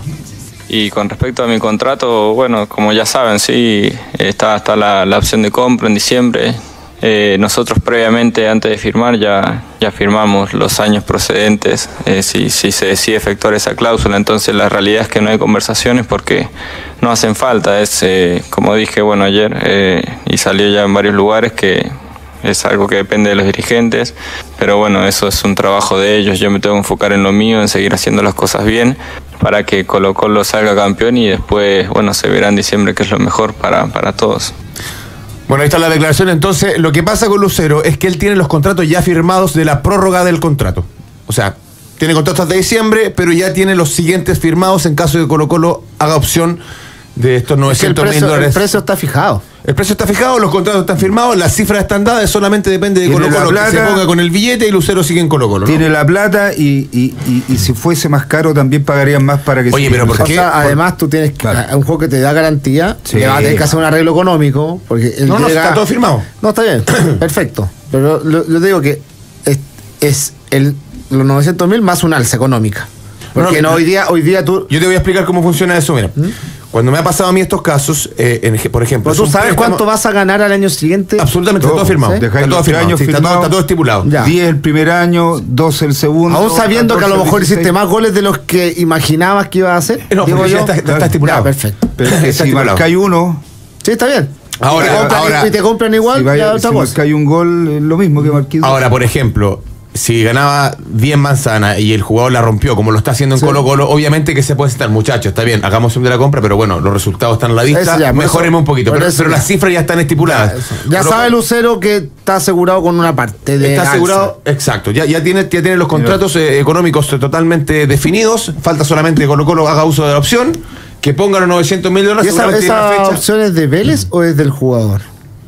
Y con respecto a mi contrato, bueno, como ya saben, sí, está, está la, la opción de compra en diciembre. Eh, nosotros previamente, antes de firmar, ya, ya firmamos los años procedentes, eh, si, si se decide efectuar esa cláusula. Entonces la realidad es que no hay conversaciones porque no hacen falta. Es, eh, como dije, bueno, ayer, eh, y salió ya en varios lugares, que es algo que depende de los dirigentes, pero bueno, eso es un trabajo de ellos. Yo me tengo que enfocar en lo mío, en seguir haciendo las cosas bien para que Colo Colo salga campeón y después, bueno, se verá en diciembre qué es lo mejor para, para todos. Bueno, ahí está la declaración. Entonces, lo que pasa con Lucero es que él tiene los contratos ya firmados de la prórroga del contrato. O sea, tiene contratos hasta diciembre, pero ya tiene los siguientes firmados en caso de que Colo Colo haga opción de estos novecientos mil dólares. El precio está fijado. El precio está fijado, los contratos están firmados, las cifras están dadas, solamente depende de Colo Colo que se ponga con el billete y Lucero sigue en Colo Colo, ¿no? Tiene la plata y, y, y, y si fuese más caro también pagarían más para que... Oye, pero ¿por qué? O sea, además tú tienes que, claro. un juego que te da garantía, sí. que va a tener que hacer un arreglo económico, porque él no, no, llega, está todo firmado. No, está bien, perfecto. Pero lo, yo te digo que es, es el, los novecientos mil más un alza económica. Porque no, no, hoy día, hoy día tú... Yo te voy a explicar cómo funciona eso, mira. ¿Mm? Cuando me ha pasado a mí estos casos, eh, en, por ejemplo... ¿Tú sabes cuánto vas a ganar al año siguiente? Absolutamente, todo, está todo firmado. ¿Sí? Está todo firmado, años sí, firmado, está, todo, está todo estipulado. Ya. diez el primer año, doce el segundo... Aún sabiendo catorce, que a lo mejor dieciséis hiciste más goles de los que imaginabas que ibas a hacer. No, digo yo, está, está estipulado. Ya, perfecto. Pero es que si marcáis uno... Sí, está bien. Ahora, y te compran, ahora, y te compran igual, si vaya, ya otra si cosa. marcáis un gol, es lo mismo que marqué. Ahora, por ejemplo... Si ganaba diez manzanas y el jugador la rompió, como lo está haciendo en sí. Colo Colo, obviamente que se puede estar, muchachos, está bien, hagamos un de la compra, pero bueno, los resultados están a la vista, ya, mejoremos un poquito, pero, pero las cifras ya están estipuladas. Ya, ya sabe Lucero que está asegurado con una parte de Está alza. asegurado, exacto, ya, ya, tiene, ya tiene los contratos eh, económicos totalmente definidos, falta solamente que Colo Colo haga uso de la opción, que ponga los novecientos mil dólares. ¿Y esa, esa fecha. opción es de Vélez o es del jugador?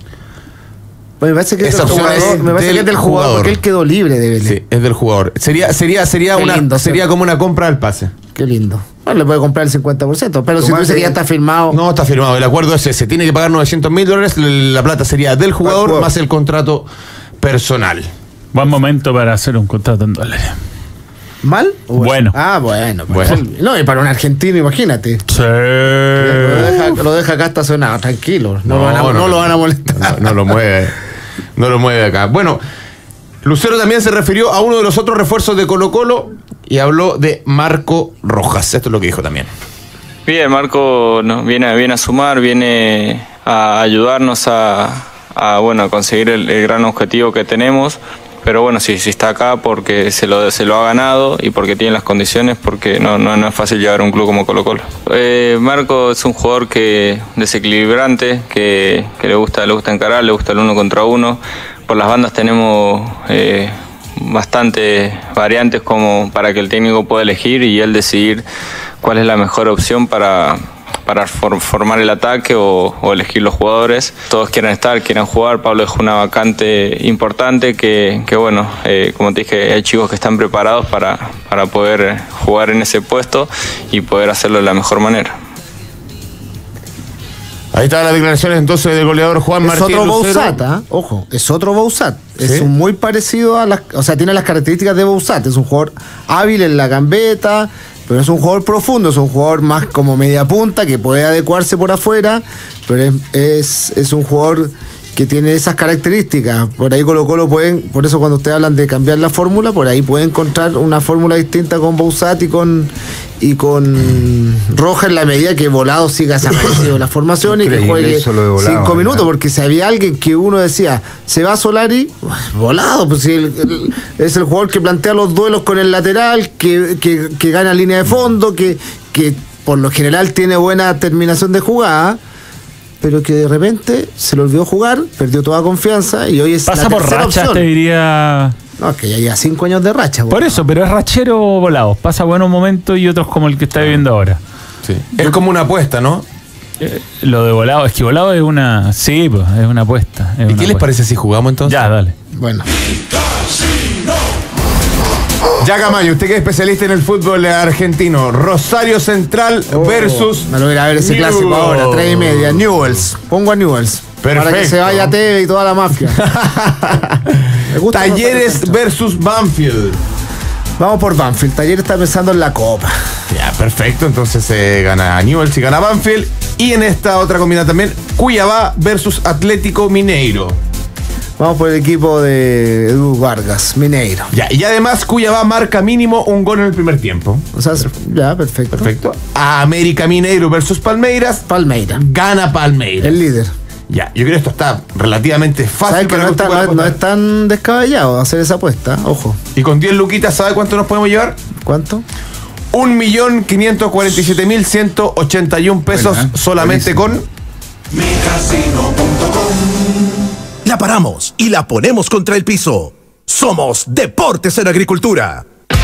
Me parece que es del jugador, me parece que es del jugador, jugador porque él quedó libre de Vélez. Sí, es del jugador. Sería, sería, sería una lindo, sería como una compra al pase. Qué lindo. Bueno, le puede comprar el cincuenta por ciento, pero si tú dices que ya está firmado. No, está firmado. El acuerdo es ese. Tiene que pagar novecientos mil dólares. La plata sería del jugador, jugador más el contrato personal. Buen momento para hacer un contrato en dólares. ¿Mal? Bueno. Ah, bueno. bueno. No, y para un argentino, imagínate. Sí. Lo deja, lo deja acá estacionado, tranquilo. No, no, lo, van a, no, no, no lo van a molestar. No, no lo mueve. No lo mueve acá. Bueno, Lucero también se refirió a uno de los otros refuerzos de Colo Colo y habló de Marco Rojas. Esto es lo que dijo también. Bien, Marco nos viene, viene a sumar, viene a ayudarnos a, a, bueno, a conseguir el, el gran objetivo que tenemos. Pero bueno, si, si está acá porque se lo, se lo ha ganado y porque tiene las condiciones, porque no, no, no es fácil llevar a un club como Colo-Colo. Eh, Marco es un jugador que desequilibrante, que, que le gusta, le gusta encarar, le gusta el uno contra uno. Por las bandas tenemos eh, bastantes variantes como para que el técnico pueda elegir y él decidir cuál es la mejor opción para... para for, formar el ataque o, o elegir los jugadores. Todos quieren estar, quieren jugar. Pablo dejó una vacante importante que, que bueno, eh, como te dije, hay chicos que están preparados para, para poder jugar en ese puesto y poder hacerlo de la mejor manera. Ahí están las declaraciones entonces del goleador Juan es Martín otro Lucero. Bouzat, ¿eh? Ojo, es otro Bouzat. ¿Sí? Es un muy parecido a las... O sea, tiene las características de Bouzat. Es un jugador hábil en la gambeta, pero es un jugador profundo, es un jugador más como media punta que puede adecuarse por afuera, pero es, es, es un jugador que tiene esas características. Por ahí Colo-Colo pueden, por eso cuando ustedes hablan de cambiar la fórmula, por ahí pueden encontrar una fórmula distinta con Bouzat y con y con Roja en la medida que Volado siga desaparecido la formación y que juegue Volado, cinco minutos, porque si había alguien que uno decía, se va Solari, Volado, pues si el, el, es el jugador que plantea los duelos con el lateral, que, que, que gana línea de fondo, que, que por lo general tiene buena terminación de jugada, pero que de repente se le olvidó jugar, perdió toda confianza y hoy es pasa la por tercera rachas, opción. te diría. No, es que ya lleva cinco años de racha. Por eso, pero es rachero Volado. Pasa buenos momentos y otros como el que está viviendo ahora. Sí. Es como una apuesta, ¿no? Eh, lo de Volado, es que Volado es una. Sí, pues, es una apuesta. Es ¿Y una qué apuesta. les parece si jugamos entonces? Ya, dale. Bueno. Ya Camayo, usted que es especialista en el fútbol argentino, Rosario Central Oh, versus. me lo voy a ir a ver ese Newell's. clásico ahora, tres y media. Newell's. Pongo a Newell's. Perfecto. Para que se vaya a T V y toda la mafia. Me gusta Talleres Rosario versus Banfield. Vamos por Banfield. Talleres está pensando en la Copa. Ya, perfecto. Entonces se gana Newell's y gana Banfield. Y en esta otra combinada también, Cuiabá versus Atlético Mineiro. Vamos por el equipo de Edu Vargas, Mineiro. Ya, y además Cuiabá marca mínimo un gol en el primer tiempo. O sea, ya, perfecto. Perfecto. América Mineiro versus Palmeiras. Palmeiras. Gana Palmeiras. El líder. Ya, yo creo que esto está relativamente fácil. ¿Sabes que para no, que está, usted no, pueda no es tan descabellado hacer esa apuesta? Ojo. Y con diez luquitas, ¿sabe cuánto nos podemos llevar? ¿Cuánto? un millón quinientos cuarenta y siete mil ciento ochenta y uno pesos. Bueno, ¿eh? Solamente buenísimo. Con mi casino punto com. La paramos y la ponemos contra el piso. Somos Deportes en Agricultura.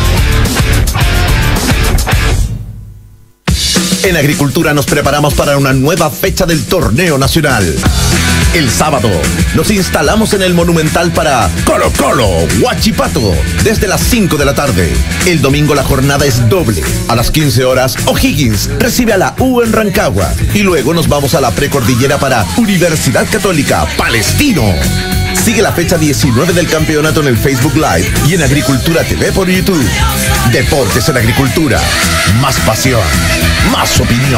En Agricultura nos preparamos para una nueva fecha del torneo nacional. El sábado nos instalamos en el Monumental para Colo Colo Huachipato desde las cinco de la tarde. El domingo la jornada es doble. A las quince horas, O'Higgins recibe a la U en Rancagua. Y luego nos vamos a la precordillera para Universidad Católica Palestino. Sigue la fecha diecinueve del campeonato en el Facebook Live y en Agricultura T V por YouTube. Deportes en Agricultura. Más pasión. Más opinión.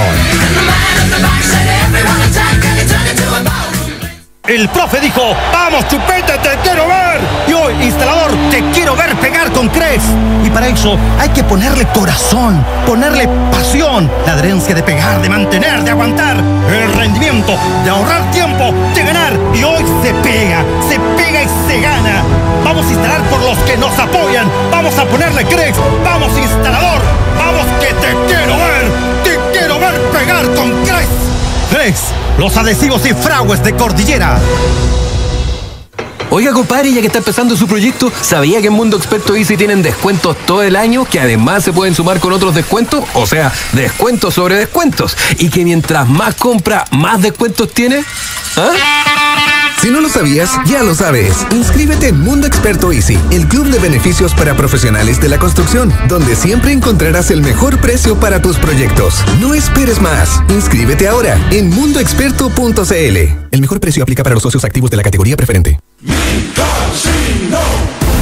El profe dijo, vamos chupete, te quiero ver. Y hoy, instalador, te quiero ver pegar con Cres. Y para eso hay que ponerle corazón, ponerle pasión, la adherencia de pegar, de mantener, de aguantar, el rendimiento, de ahorrar tiempo, de ganar. Y hoy se pega, se pega y se gana. Vamos a instalar por los que nos apoyan. Vamos a ponerle Cres. Vamos, instalador. Vamos que te quiero ver. Te quiero ver pegar con Cres. Cres, los adhesivos y fragues de Cordillera. Oiga, compadre, ya que está empezando su proyecto, ¿sabía que en Mundo Experto Easy tienen descuentos todo el año que además se pueden sumar con otros descuentos? O sea, descuentos sobre descuentos. Y que mientras más compra, más descuentos tiene. ¿Ah? Si no lo sabías, ya lo sabes. Inscríbete en Mundo Experto Easy, el club de beneficios para profesionales de la construcción, donde siempre encontrarás el mejor precio para tus proyectos. No esperes más. Inscríbete ahora en mundo experto punto c l. El mejor precio aplica para los socios activos de la categoría preferente.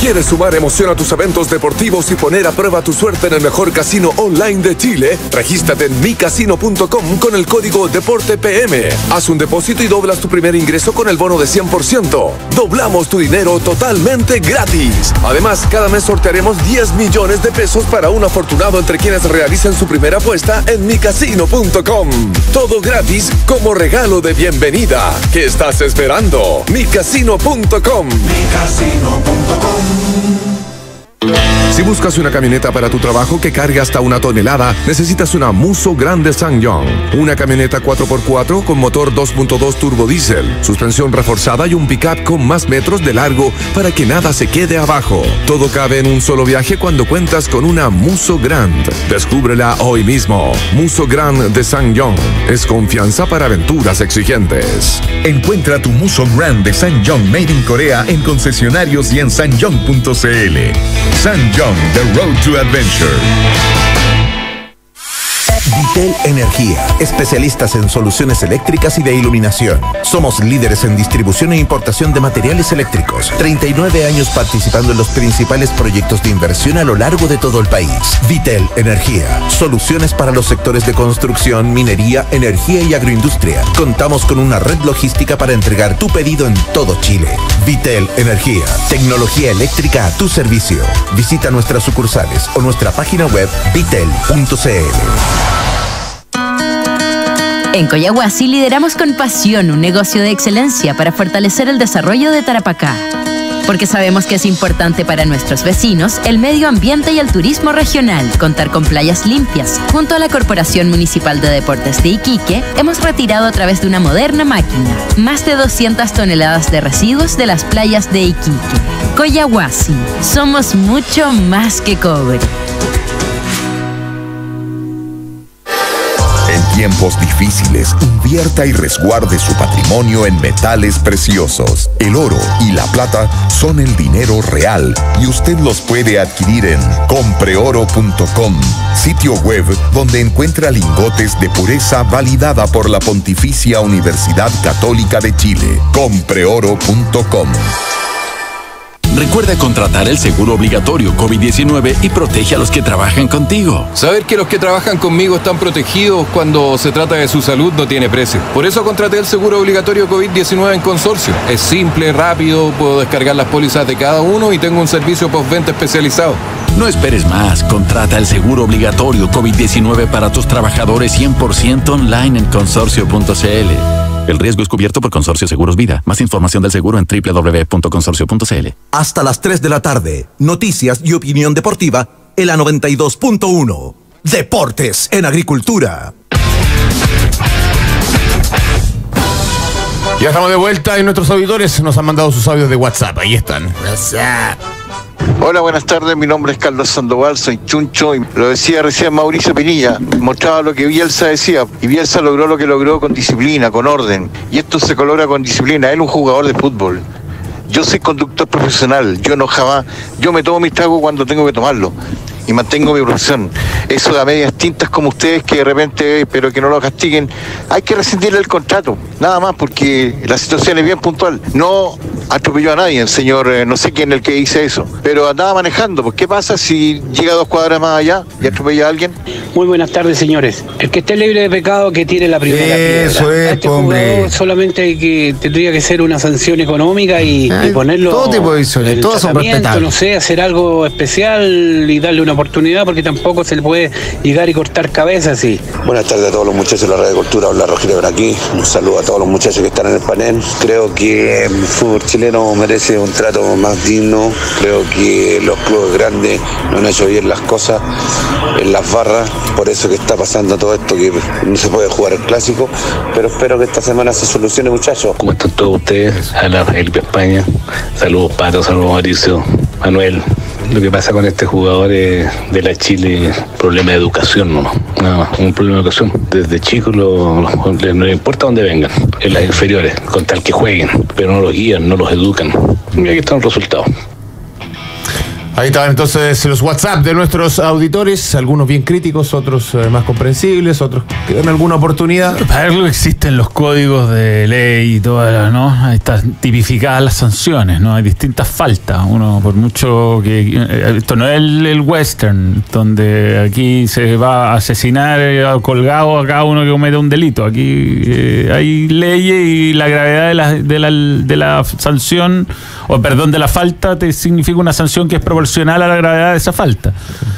¿Quieres sumar emoción a tus eventos deportivos y poner a prueba tu suerte en el mejor casino online de Chile? Regístrate en mi casino punto com con el código DEPORTEPM. Haz un depósito y doblas tu primer ingreso con el bono de cien por ciento. Doblamos tu dinero totalmente gratis. Además, cada mes sortearemos diez millones de pesos para un afortunado entre quienes realicen su primera apuesta en mi casino punto com. Todo gratis como regalo de bienvenida. ¿Qué estás esperando? mi casino punto com. mi casino punto com. Si buscas una camioneta para tu trabajo que cargue hasta una tonelada, necesitas una Musso Grande SsangYong. Una camioneta cuatro por cuatro con motor dos punto dos turbo diésel, suspensión reforzada y un pickup con más metros de largo para que nada se quede abajo. Todo cabe en un solo viaje cuando cuentas con una Musso Grand. Descúbrela hoy mismo. Musso Grand de SsangYong es confianza para aventuras exigentes. Encuentra tu Musso Grand de SsangYong Made in Corea en concesionarios y en sangyong punto c l. SsangYong, The Road to Adventure. Vitel Energía, especialistas en soluciones eléctricas y de iluminación. Somos líderes en distribución e importación de materiales eléctricos. treinta y nueve años participando en los principales proyectos de inversión a lo largo de todo el país. Vitel Energía, soluciones para los sectores de construcción, minería, energía y agroindustria. Contamos con una red logística para entregar tu pedido en todo Chile. Vitel Energía, tecnología eléctrica a tu servicio. Visita nuestras sucursales o nuestra página web vitel punto c l. En Coyahuasi lideramos con pasión un negocio de excelencia para fortalecer el desarrollo de Tarapacá. Porque sabemos que es importante para nuestros vecinos el medio ambiente y el turismo regional contar con playas limpias. Junto a la Corporación Municipal de Deportes de Iquique, hemos retirado a través de una moderna máquina más de doscientas toneladas de residuos de las playas de Iquique. Coyahuasi, somos mucho más que cobre. En tiempos difíciles, invierta y resguarde su patrimonio en metales preciosos. El oro y la plata son el dinero real y usted los puede adquirir en compre oro punto com, sitio web donde encuentra lingotes de pureza validada por la Pontificia Universidad Católica de Chile. compre oro punto com. Recuerda contratar el seguro obligatorio COVID diecinueve y protege a los que trabajan contigo. Saber que los que trabajan conmigo están protegidos cuando se trata de su salud no tiene precio. Por eso contraté el seguro obligatorio COVID diecinueve en Consorcio. Es simple, rápido, puedo descargar las pólizas de cada uno y tengo un servicio postventa especializado. No esperes más. Contrata el seguro obligatorio COVID diecinueve para tus trabajadores cien por ciento online en consorcio punto c l. El riesgo es cubierto por Consorcio Seguros Vida. Más información del seguro en doble u doble u doble u punto consorcio punto c l. Hasta las tres de la tarde, noticias y opinión deportiva en la noventa y dos punto uno. Deportes en Agricultura. Ya estamos de vuelta y nuestros auditores nos han mandado sus audios de WhatsApp. Ahí están. WhatsApp. Hola, buenas tardes, mi nombre es Carlos Sandoval, soy Chuncho y lo decía recién Mauricio Pinilla, mostraba lo que Bielsa decía y Bielsa logró lo que logró con disciplina, con orden y esto se logra con disciplina. Él es un jugador de fútbol, yo soy conductor profesional, yo no jamás, yo me tomo mis tragos cuando tengo que tomarlo y mantengo mi profesión. Eso de a medias tintas como ustedes que de repente, pero que no lo castiguen, hay que rescindirle el contrato, nada más, porque la situación es bien puntual. No atropelló a nadie el señor, eh, no sé quién es el que dice eso, pero andaba manejando. Pues ¿qué pasa si llega dos cuadras más allá y atropella a alguien? Muy buenas tardes, señores. El que esté libre de pecado que tire la primera Eso piedra. es, A este hombre. jugador solamente hay que tendría que ser una sanción económica y, Ah, y ponerlo todo tipo de visiones, en todas son tratamiento, respetables. no sé, hacer algo especial y darle una oportunidad, porque tampoco se le puede llegar y cortar cabezas y Buenas tardes a todos los muchachos de la Radio Cultura, habla Rogelio por aquí. Un saludo a todos los muchachos que están en el panel. Creo que el fútbol chileno merece un trato más digno. Creo que los clubes grandes no han hecho bien las cosas en las barras. Por eso que está pasando todo esto, que no se puede jugar el clásico. Pero espero que esta semana se solucione, muchachos. ¿Cómo están todos ustedes? Habla Felipe España. Saludos, Pato, saludos, Mauricio, Manuel. Lo que pasa con este jugador es de la Chile, problema de educación, no, nada más, un problema de educación. Desde chicos lo, lo, no les importa dónde vengan, en las inferiores, con tal que jueguen, pero no los guían, no los educan. Y aquí están los resultados. Ahí Ahí estaban entonces los WhatsApp de nuestros auditores, algunos bien críticos, otros eh, más comprensibles, otros que dan alguna oportunidad. Para algo existen los códigos de ley y todas las, ¿no? Ahí están tipificadas las sanciones, ¿no? Hay distintas faltas. Uno, por mucho que. Eh, esto no es el, el western, donde aquí se va a asesinar eh, colgado a cada uno que comete un delito. Aquí eh, hay leyes y la gravedad de la, de la, de la sanción, o perdón, de la falta, te significa una sanción que es proporcional a la gravedad de esa falta.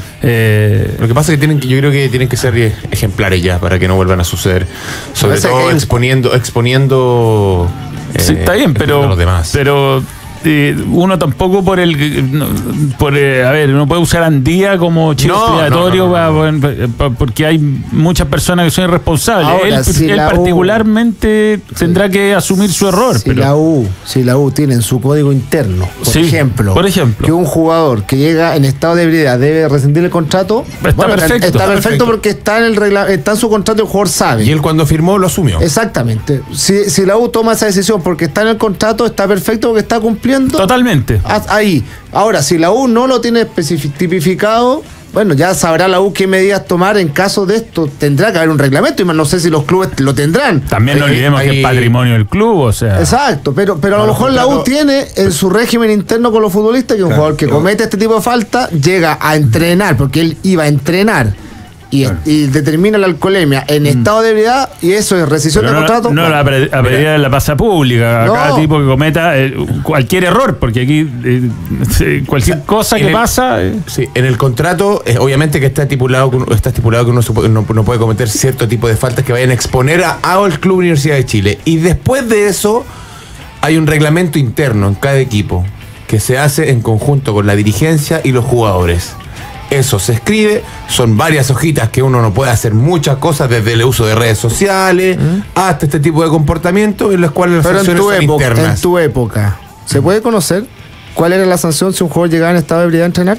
Eh, Lo que pasa es que tienen que, yo creo que tienen que ser ejemplares ya para que no vuelvan a suceder. Sobre todo exponiendo, exponiendo. Sí, eh, está bien, pero, los demás. pero eh, uno tampoco por el, no, por eh, a ver, uno puede usar andía como chivo No, expiatorio no, no, no, para- para- porque hay muchas personas que son irresponsables. Ahora, él si él la U- particularmente tendrá que asumir su error. Si pero la U, si la U tiene en su código interno, por Sí, ejemplo, por ejemplo. que un jugador que llega en estado de ebriedad debe rescindir el contrato, Está bueno, perfecto. está, Está perfecto perfecto. porque está en el regla, está en su contrato y el jugador sabe. Y él cuando firmó lo asumió. Exactamente. Si, si la U toma esa decisión porque está en el contrato, está perfecto porque está cumpliendo. Totalmente. Haz- Ahí. Ahora, si la U no lo tiene especifi- tipificado, bueno, ya sabrá la U qué medidas tomar en caso de esto. Tendrá que haber un reglamento y más no sé si los clubes lo tendrán. También no Ahí- olvidemos que ahí- es patrimonio del club, o sea. Exacto, pero, pero a lo No, mejor la U claro. tiene en su régimen interno con los futbolistas que un Claro, jugador que pero- comete este tipo de falta llega a entrenar, porque él iba a entrenar y, y determina la alcoholemia en estado de ebriedad y eso es rescisión Pero de no, contrato. no bueno, la pre- a pedir en la plaza pública a No. cada tipo que cometa eh, cualquier error, porque aquí eh, sí, cualquier cosa en que el- pasa. eh, Sí, en el contrato, eh, obviamente que está estipulado, que uno- está estipulado que uno se puede- no, no puede cometer cierto tipo de faltas que vayan a exponer a, al Club Universidad de Chile. Y después de eso, hay un reglamento interno en cada equipo que se hace en conjunto con la dirigencia y los jugadores. Eso se escribe, son varias hojitas que uno no puede hacer muchas cosas, desde el uso de redes sociales hasta este tipo de comportamiento, en los cuales las pero en sanciones tu, son época, en internas. tu época, ¿se puede conocer cuál era la sanción si un jugador llegaba en estado de ebriedad a entrenar?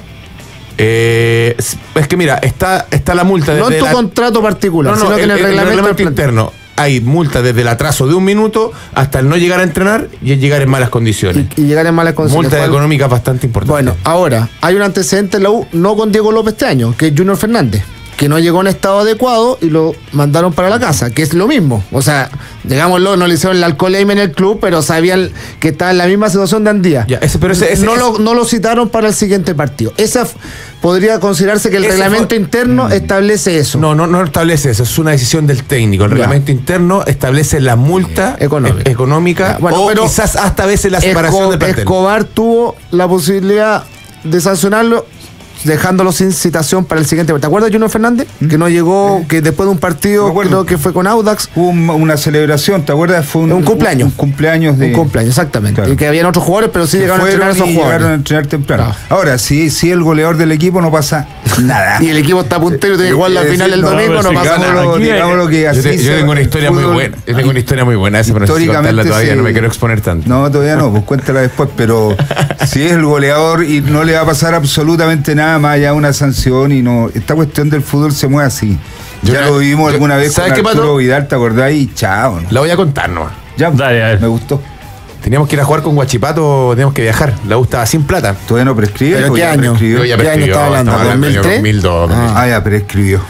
Eh, es que mira, está, está la multa No en desde tu la- contrato particular, No, no, sino que en el, el- el reglamento, reglamento del plan- interno. Hay multa desde el atraso de un minuto hasta el no llegar a entrenar y el llegar en malas condiciones. y llegar en malas condiciones. Multa ¿Cuál? económica bastante importante. Bueno, ahora, hay un antecedente en la U, no con Diego López este año, que es Junior Fernández, que no llegó en estado adecuado y lo mandaron para la casa, que es lo mismo. O sea, digámoslo, no le hicieron la alcoholemia en el club, pero sabían que estaba en la misma situación de Andía. Ya, ese- pero ese- ese- no, ese- lo, no lo citaron para el siguiente partido. Esa f- podría considerarse que el Ese reglamento fue- interno establece eso. No, no, no establece eso, es una decisión del técnico. El Ya. reglamento interno establece la multa Económica. e- económica Ya, bueno, o pero quizás hasta a veces la separación Esco- del plantel. Escobar tuvo la posibilidad de sancionarlo dejándolo sin citación para el siguiente. ¿Te acuerdas de Junior Fernández? Que no llegó, que después de un partido, creo que fue con Audax. Hubo un- una celebración, ¿te acuerdas? Fue un, Un cumpleaños. Un, cumpleaños de. Un cumpleaños, exactamente. Claro. Y que habían otros jugadores, pero sí que llegaron a entrenar a fueron esos y llegaron a jugadores. entrenar temprano. Claro. Ahora, si, si el goleador del equipo no pasa nada. Y el equipo está puntero y tiene que jugar la Eh, final sí, el no, domingo, pero no sí, pasa nada. digámoslo- Aquí, digámoslo que Yo, así te- yo se- tengo una historia muy fútbol- buena. Yo tengo una historia muy buena, esa, pero no sé si contarla Históricamente todavía, no me sí. quiero exponer tanto. No, todavía no, pues cuéntala después, pero si es el goleador y no le va a pasar absolutamente nada más allá de una sanción y no. Esta cuestión del fútbol se mueve así. Yo ya una- lo vivimos yo- alguna vez con ¿sabes qué, Arturo Pato? Vidal, ¿te acordás? Y chao. ¿no? La voy a contar nomás. Ya, Dale, a ver. me gustó. Teníamos que ir a jugar con Guachipato, teníamos que viajar. La U estaba sin plata. ¿Todavía no prescribe? ¿Pero ¿O qué ya año? prescribió? Yo ya ¿Qué año prescribió, estaba hablando? estamos hablando del año ¿dos mil tres? dos mil dos. Ah, ya prescribió.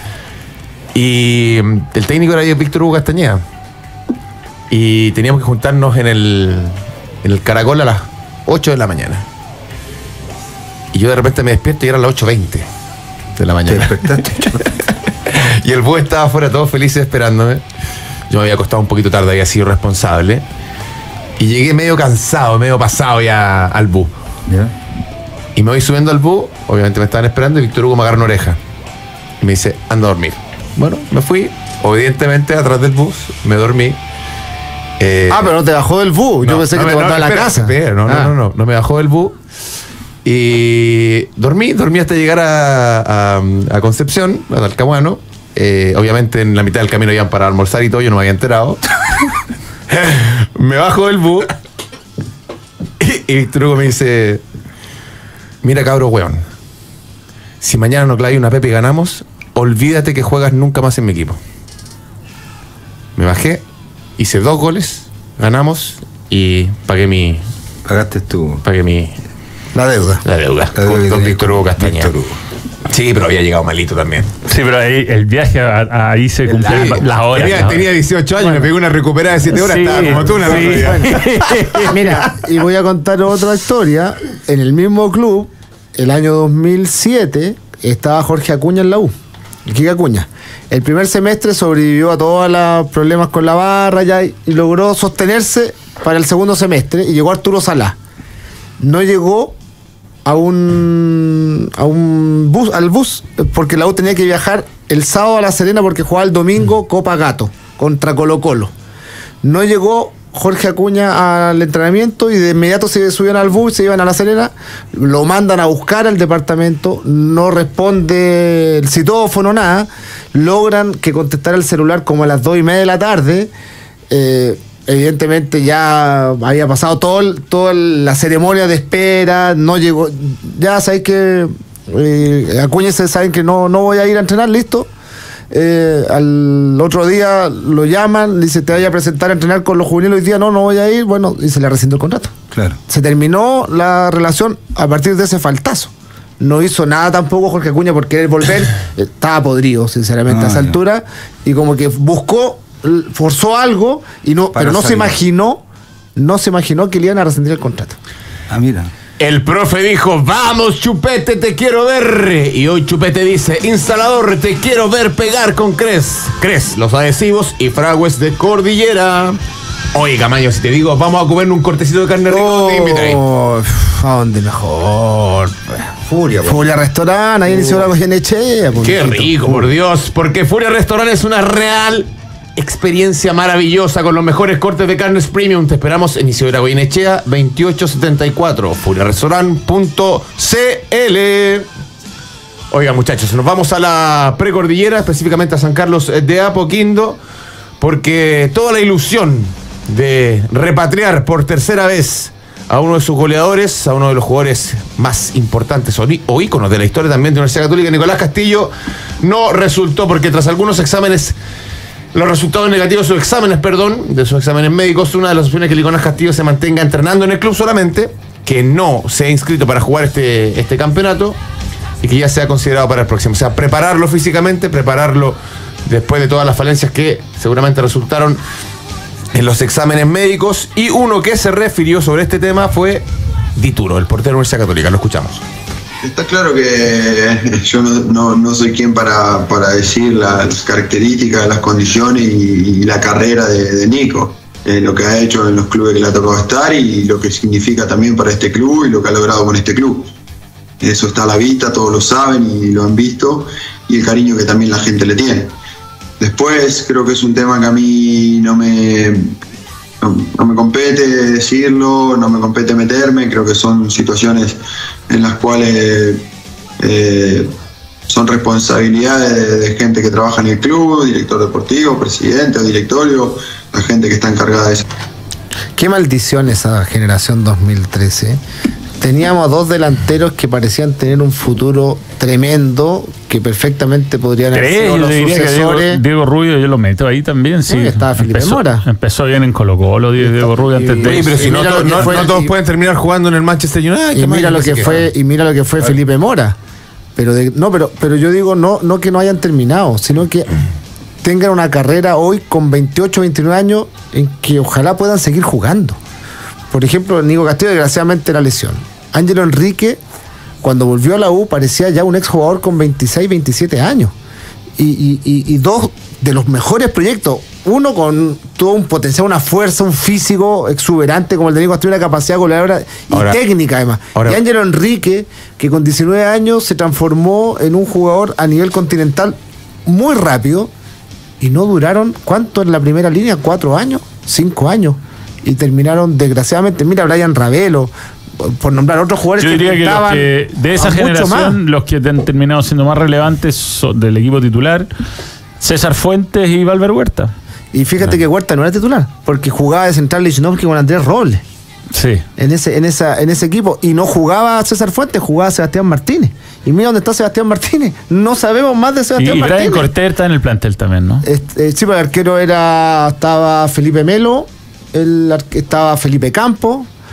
Y mm, el técnico era Víctor Hugo Castañeda. Y teníamos que juntarnos en el, en el Caracol a las ocho de la mañana. Y yo de repente me despierto y eran las ocho veinte de la Te mañana. despertaste. Y el búho estaba afuera todos felices esperándome. Yo me había acostado un poquito tarde, había sido responsable. Y llegué medio cansado, medio pasado ya al bus. ¿Ya? Y me voy subiendo al bus, obviamente me estaban esperando y Víctor Hugo me agarra una oreja. Y me dice, anda a dormir. Bueno, me fui, obedientemente, atrás del bus, me dormí. Eh, Ah, pero no te bajó del bus. Yo no, pensé no que me- te mandaba no, a la espera, casa. espera, no, no, Ah. no, no, no me bajó del bus. Y dormí, dormí hasta llegar a, a, a Concepción, a Talcahuano. Eh, obviamente en la mitad del camino iban para almorzar y todo, yo no me había enterado. Me bajo del bus y, y Víctor Hugo me dice, mira cabro weón, si mañana no clave una pepe y ganamos, olvídate que juegas nunca más en mi equipo. Me bajé, hice dos goles, ganamos y pagué mi... Pagaste tú. Pagué mi... La deuda. La deuda. La deuda Con Víctor Hugo Castañeda. Víctor Hugo. Sí, pero había llegado malito también. Sí, pero ahí el viaje a- a- ahí se cumplían Sí. las horas. Tenía, ¿no? tenía dieciocho años, me pegó una recuperada de siete horas, Sí, estaba como tú una sí. Mira, y voy a contar otra historia. En el mismo club, el año dos mil siete, estaba Jorge Acuña en la U. Quique Acuña. El primer semestre sobrevivió a todos los problemas con la barra ya y, y logró sostenerse para el segundo semestre y llegó Arturo Salá. No llegó a un a un bus al bus porque la U tenía que viajar el sábado a La Serena porque jugaba el domingo Copa Gato contra Colo Colo. No llegó Jorge Acuña al entrenamiento y de inmediato se subieron al bus, se iban a La Serena, lo mandan a buscar al departamento, no responde el citófono, nada, logran que contestara el celular como a las dos y media de la tarde. eh, Evidentemente ya había pasado todo el- toda la ceremonia de espera, no llegó, ya sabéis que eh, Acuña se saben que no, no voy a ir a entrenar, listo. Eh, al otro día lo llaman, le dice te vaya a presentar a entrenar con los juveniles hoy día, no, no voy a ir, bueno, y se le rescindió el contrato. Claro. Se terminó la relación a partir de ese faltazo. No hizo nada tampoco Jorge Acuña por querer volver, estaba podrido, sinceramente, Ah, a esa ya. altura, y como que buscó, l- forzó algo, y no, Para pero no se salir. imaginó, no se imaginó que le iban a rescindir el contrato. Ah, mira. El profe dijo, vamos Chupete, te quiero ver. Y hoy Chupete dice, instalador, te quiero ver pegar con Cres. Cres, los adhesivos y fragues de Cordillera. Oiga, Maño, si te digo, vamos a comer un cortecito de carne rica, ¿dónde te invito ahí? Oh, ¿a dónde mejor? Furia, po. Furia Restaurante, ahí en Ciudad Goyenechea. Qué rico, por Dios, porque Furia Restaurant es una real experiencia maravillosa con los mejores cortes de carnes premium. Te esperamos en Isidora Goyenechea veintiocho setenta y cuatro, furia restaurant punto c l. Oiga, muchachos, nos vamos a la precordillera, específicamente a San Carlos de Apoquindo, porque toda la ilusión de repatriar por tercera vez a uno de sus goleadores, a uno de los jugadores más importantes o, í- o íconos de la historia también de la Universidad Católica, Nicolás Castillo, no resultó porque tras algunos exámenes, los resultados negativos de sus exámenes, perdón, de sus exámenes médicos, una de las opciones es que Nicolás Castillo se mantenga entrenando en el club solamente, que no se ha inscrito para jugar este, este campeonato y que ya sea considerado para el próximo. O sea, prepararlo físicamente, prepararlo después de todas las falencias que seguramente resultaron en los exámenes médicos. Y uno que se refirió sobre este tema fue Dituro, el portero de la Universidad Católica. Lo escuchamos. Está claro que yo no, no, no soy quien para, para decir las características, las condiciones y, y la carrera de, de Nico, eh, lo que ha hecho en los clubes que le ha tocado estar y lo que significa también para este club y lo que ha logrado con este club. Eso está a la vista, todos lo saben y lo han visto, y el cariño que también la gente le tiene. Después creo que es un tema que a mí no me, no, no me compete decirlo, no me compete meterme, creo que son situaciones en las cuales eh, son responsabilidades de, de gente que trabaja en el club, director deportivo, presidente, directorio, la gente que está encargada de eso. Qué maldición esa generación dos mil trece. Teníamos dos delanteros que parecían tener un futuro tremendo, que perfectamente podrían haber Tres, sido yo los te diría que Diego, sucesores. Diego Rubio yo lo meto ahí también, sí. Sí, estaba Felipe empezó, Mora. Empezó bien en Colo Colo, Diego Rubio antes de... Oye, pero si no, mira to- lo que no- fue- no todos y- pueden terminar jugando en el Manchester United. Y ¿qué más? mira lo No sé que qué. fue, y mira lo que fue Felipe Mora. Pero de- no, pero, pero yo digo no, no que no hayan terminado, sino que tengan una carrera hoy con veintiocho, veintinueve años en que ojalá puedan seguir jugando. Por ejemplo, Nico Castillo, desgraciadamente la lesión. Ángelo Enrique, cuando volvió a la U, parecía ya un exjugador con veintiséis, veintisiete años. Y, y- y- y dos de los mejores proyectos. Uno con todo un potencial, una fuerza, un físico exuberante como el de Nico Castillo, una capacidad goleadora y Ahora- técnica además. ahora- y Ángelo Enrique, que con diecinueve años se transformó en un jugador a nivel continental muy rápido y no duraron, ¿cuánto en la primera línea? ¿Cuatro años? ¿Cinco años? Y terminaron desgraciadamente, mira, Brian Ravelo, por nombrar otros jugadores Yo diría que, los pintaban que de esa a mucho más. generación, los que han terminado siendo más relevantes son del equipo titular, César Fuentes y Valver Huerta. Y fíjate que Huerta no era titular, porque jugaba de central Lichnowsky con Andrés Robles. Sí. En ese, en esa, en ese equipo. Y no jugaba César Fuentes, jugaba Sebastián Martínez. Y mira dónde está Sebastián Martínez. No sabemos más de Y, Sebastián y Brian Martínez. Cortés está en el plantel también, ¿no? Este, eh, sí, pero el arquero era, estaba Felipe Melo, el, ar- estaba Felipe Campo,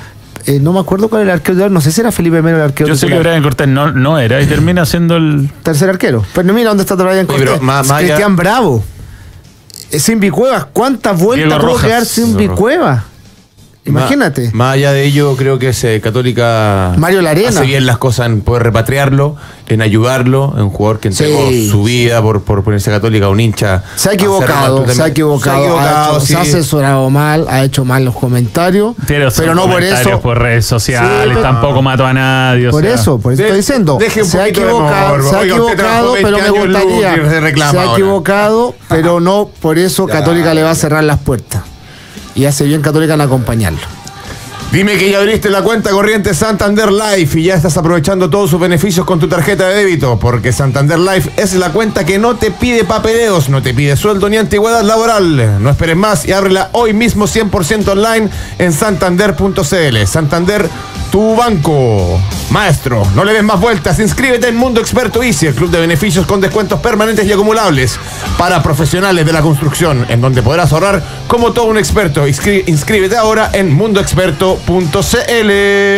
eh, no me acuerdo cuál era el arquero, no sé si era Felipe Melo el arquero. Yo sé que Brian Cortés no, no era y termina siendo el tercer arquero. Pero mira dónde está Brian Cortés. Pero, más, más Cristian allá... Bravo. Simbi Cuevas, ¿cuántas vueltas tuvo que dar Simbi Cuevas? Imagínate. Más, más allá de ello, creo que es eh, Católica Mario Larena hace bien las cosas en poder repatriarlo, en ayudarlo, en un jugador que entregó sí. su vida por, por ponerse Católica, un hincha. Se ha equivocado, se ha equivocado, se ha, equivocado, ha, hecho, sí. se ha asesorado mal, ha hecho mal los comentarios, pero, pero no por eso. Por redes sociales, sí, tampoco mató a nadie. Por sea. eso, por eso de, estoy diciendo. Se ha equivocado, se ha equivocado, pero me gustaría. Se ha equivocado, pero no por eso Católica le va a cerrar las puertas. Y hace bien Católica en acompañarlo. Dime que ya abriste la cuenta corriente Santander Life y ya estás aprovechando todos sus beneficios con tu tarjeta de débito, porque Santander Life es la cuenta que no te pide papeleos, no te pide sueldo ni antigüedad laboral. No esperes más y ábrela hoy mismo cien por ciento online en santander punto c l. Santander, tu banco. Maestro, no le des más vueltas, inscríbete en Mundo Experto Easy, el club de beneficios con descuentos permanentes y acumulables para profesionales de la construcción, en donde podrás ahorrar como todo un experto. Inscrí- inscríbete ahora en mundo experto punto c l.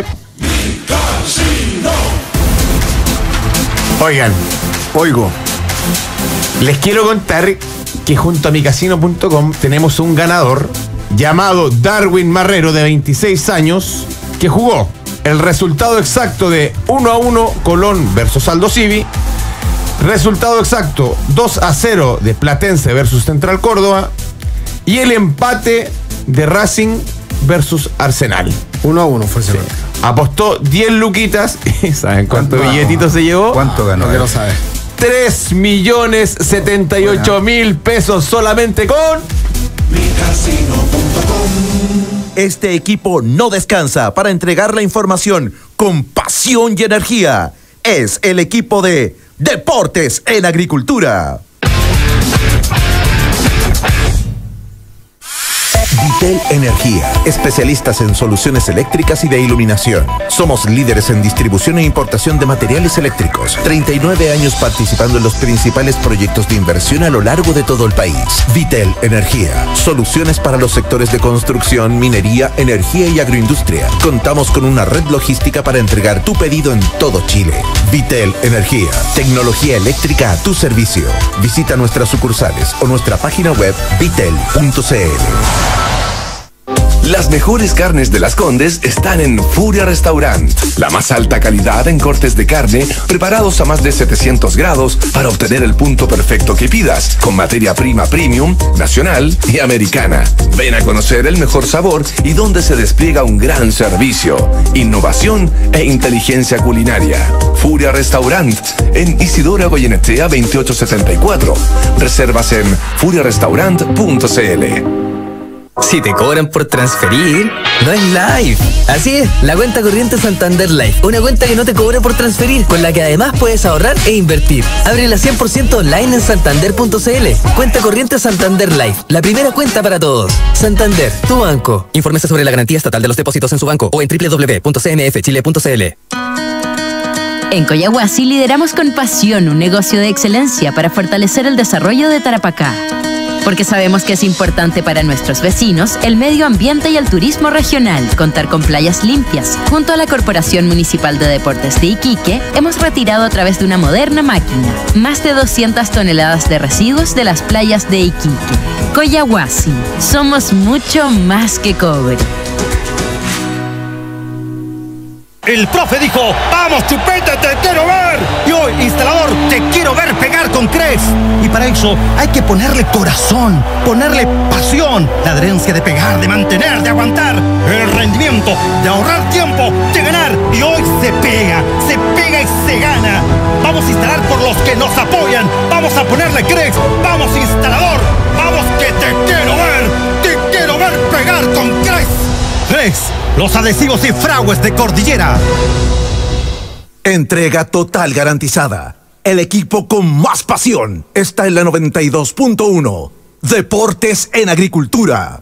Oigan, oigo, les quiero contar que junto a mi casino punto com tenemos un ganador llamado Darwin Marrero, de veintiséis años, que jugó el resultado exacto de uno a uno Colón versus Aldo Civi, resultado exacto dos a cero de Platense versus Central Córdoba y el empate de Racing versus Arsenal. uno a uno fue ese. Sí. Apostó diez luquitas y ¿saben cuánto, ¿Cuánto billetito se llevó? ¿Cuánto ganó? No quiero saber. tres millones setenta y ocho mil pesos solamente con mi casino punto com. Este equipo no descansa para entregar la información con pasión y energía. Es el equipo de Deportes en Agricultura. Vitel Energía, especialistas en soluciones eléctricas y de iluminación. Somos líderes en distribución e importación de materiales eléctricos. treinta y nueve años participando en los principales proyectos de inversión a lo largo de todo el país. Vitel Energía, soluciones para los sectores de construcción, minería, energía y agroindustria. Contamos con una red logística para entregar tu pedido en todo Chile. Vitel Energía, tecnología eléctrica a tu servicio. Visita nuestras sucursales o nuestra página web vitel punto c l. Las mejores carnes de Las Condes están en Furia Restaurant. La más alta calidad en cortes de carne, preparados a más de setecientos grados para obtener el punto perfecto que pidas, con materia prima premium, nacional y americana. Ven a conocer el mejor sabor y donde se despliega un gran servicio, innovación e inteligencia culinaria. Furia Restaurant, en Isidora Goyenechea veintiocho setenta y cuatro. Reservas en furia restaurant punto c l. Si te cobran por transferir, no es Life. Así es, la cuenta corriente Santander Life. Una cuenta que no te cobra por transferir, con la que además puedes ahorrar e invertir. Ábrela cien por ciento online en santander punto c l. Cuenta corriente Santander Life, la primera cuenta para todos. Santander, tu banco. Infórmese sobre la garantía estatal de los depósitos en su banco o en doble u doble u doble u punto c m f chile punto c l. En Coyahuasi lideramos con pasión un negocio de excelencia para fortalecer el desarrollo de Tarapacá. Porque sabemos que es importante para nuestros vecinos el medio ambiente y el turismo regional contar con playas limpias. Junto a la Corporación Municipal de Deportes de Iquique, hemos retirado a través de una moderna máquina más de doscientas toneladas de residuos de las playas de Iquique. Coyahuasi, somos mucho más que cobre. El profe dijo, vamos chupeta, te quiero ver. Y hoy, instalador, te quiero ver pegar con Crest. Y para eso hay que ponerle corazón, ponerle pasión, la adherencia de pegar, de mantener, de aguantar, el rendimiento, de ahorrar tiempo, de ganar. Y hoy se pega, se pega y se gana. Vamos a instalar por los que nos apoyan. Vamos a ponerle Crest. Vamos, instalador. Vamos que te quiero ver. Te quiero ver pegar con Crest. Crest. Los adhesivos y fragues de Cordillera. Entrega total garantizada. El equipo con más pasión está en la noventa y dos punto uno. Deportes en Agricultura.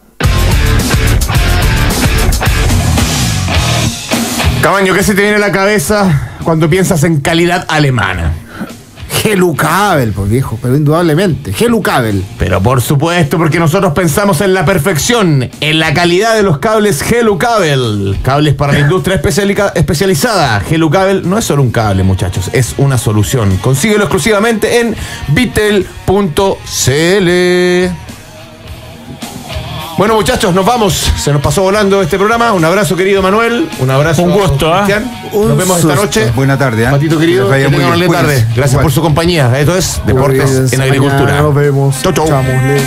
Cabaño, ¿qué se te viene a la cabeza cuando piensas en calidad alemana? Gelucabel, pues viejo, pero indudablemente, Gelucabel. Pero por supuesto, porque nosotros pensamos en la perfección, en la calidad de los cables Gelucabel. Cables para la industria especialica- especializada. Gelucabel no es solo un cable, muchachos, es una solución. Consíguelo exclusivamente en vitel punto c l. Bueno, muchachos, nos vamos. Se nos pasó volando este programa. Un abrazo, querido Manuel. Un abrazo. Un gusto, ¿ah? Cristian. Nos vemos esta noche. Buena tarde, ¿eh? Patito querido, que tengan una linda tarde. Gracias Igual. por su compañía. Esto es Deportes en Agricultura. Nos vemos. Chau, chau.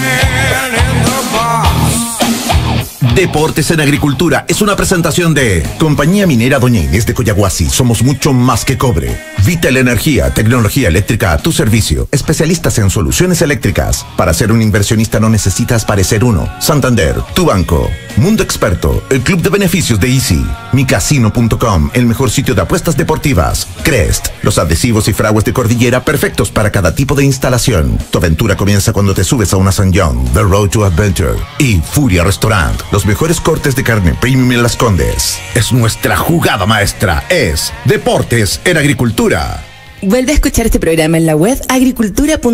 Deportes en Agricultura es una presentación de Compañía Minera Doña Inés de Coyahuasi. Somos mucho más que cobre. Vitel Energía, tecnología eléctrica a tu servicio. Especialistas en soluciones eléctricas. Para ser un inversionista no necesitas parecer uno. Santander, tu banco. Mundo Experto, el club de beneficios de Easy. mi casino punto com, el mejor sitio de apuestas deportivas. Crest, los adhesivos y fragues de cordillera perfectos para cada tipo de instalación. Tu aventura comienza cuando te subes a una San John, The Road to Adventure. Y Furia Restaurant, los mejores cortes de carne premium en Las Condes. Es nuestra jugada maestra, es Deportes en Agricultura. Vuelve a escuchar este programa en la web agricultura punto com.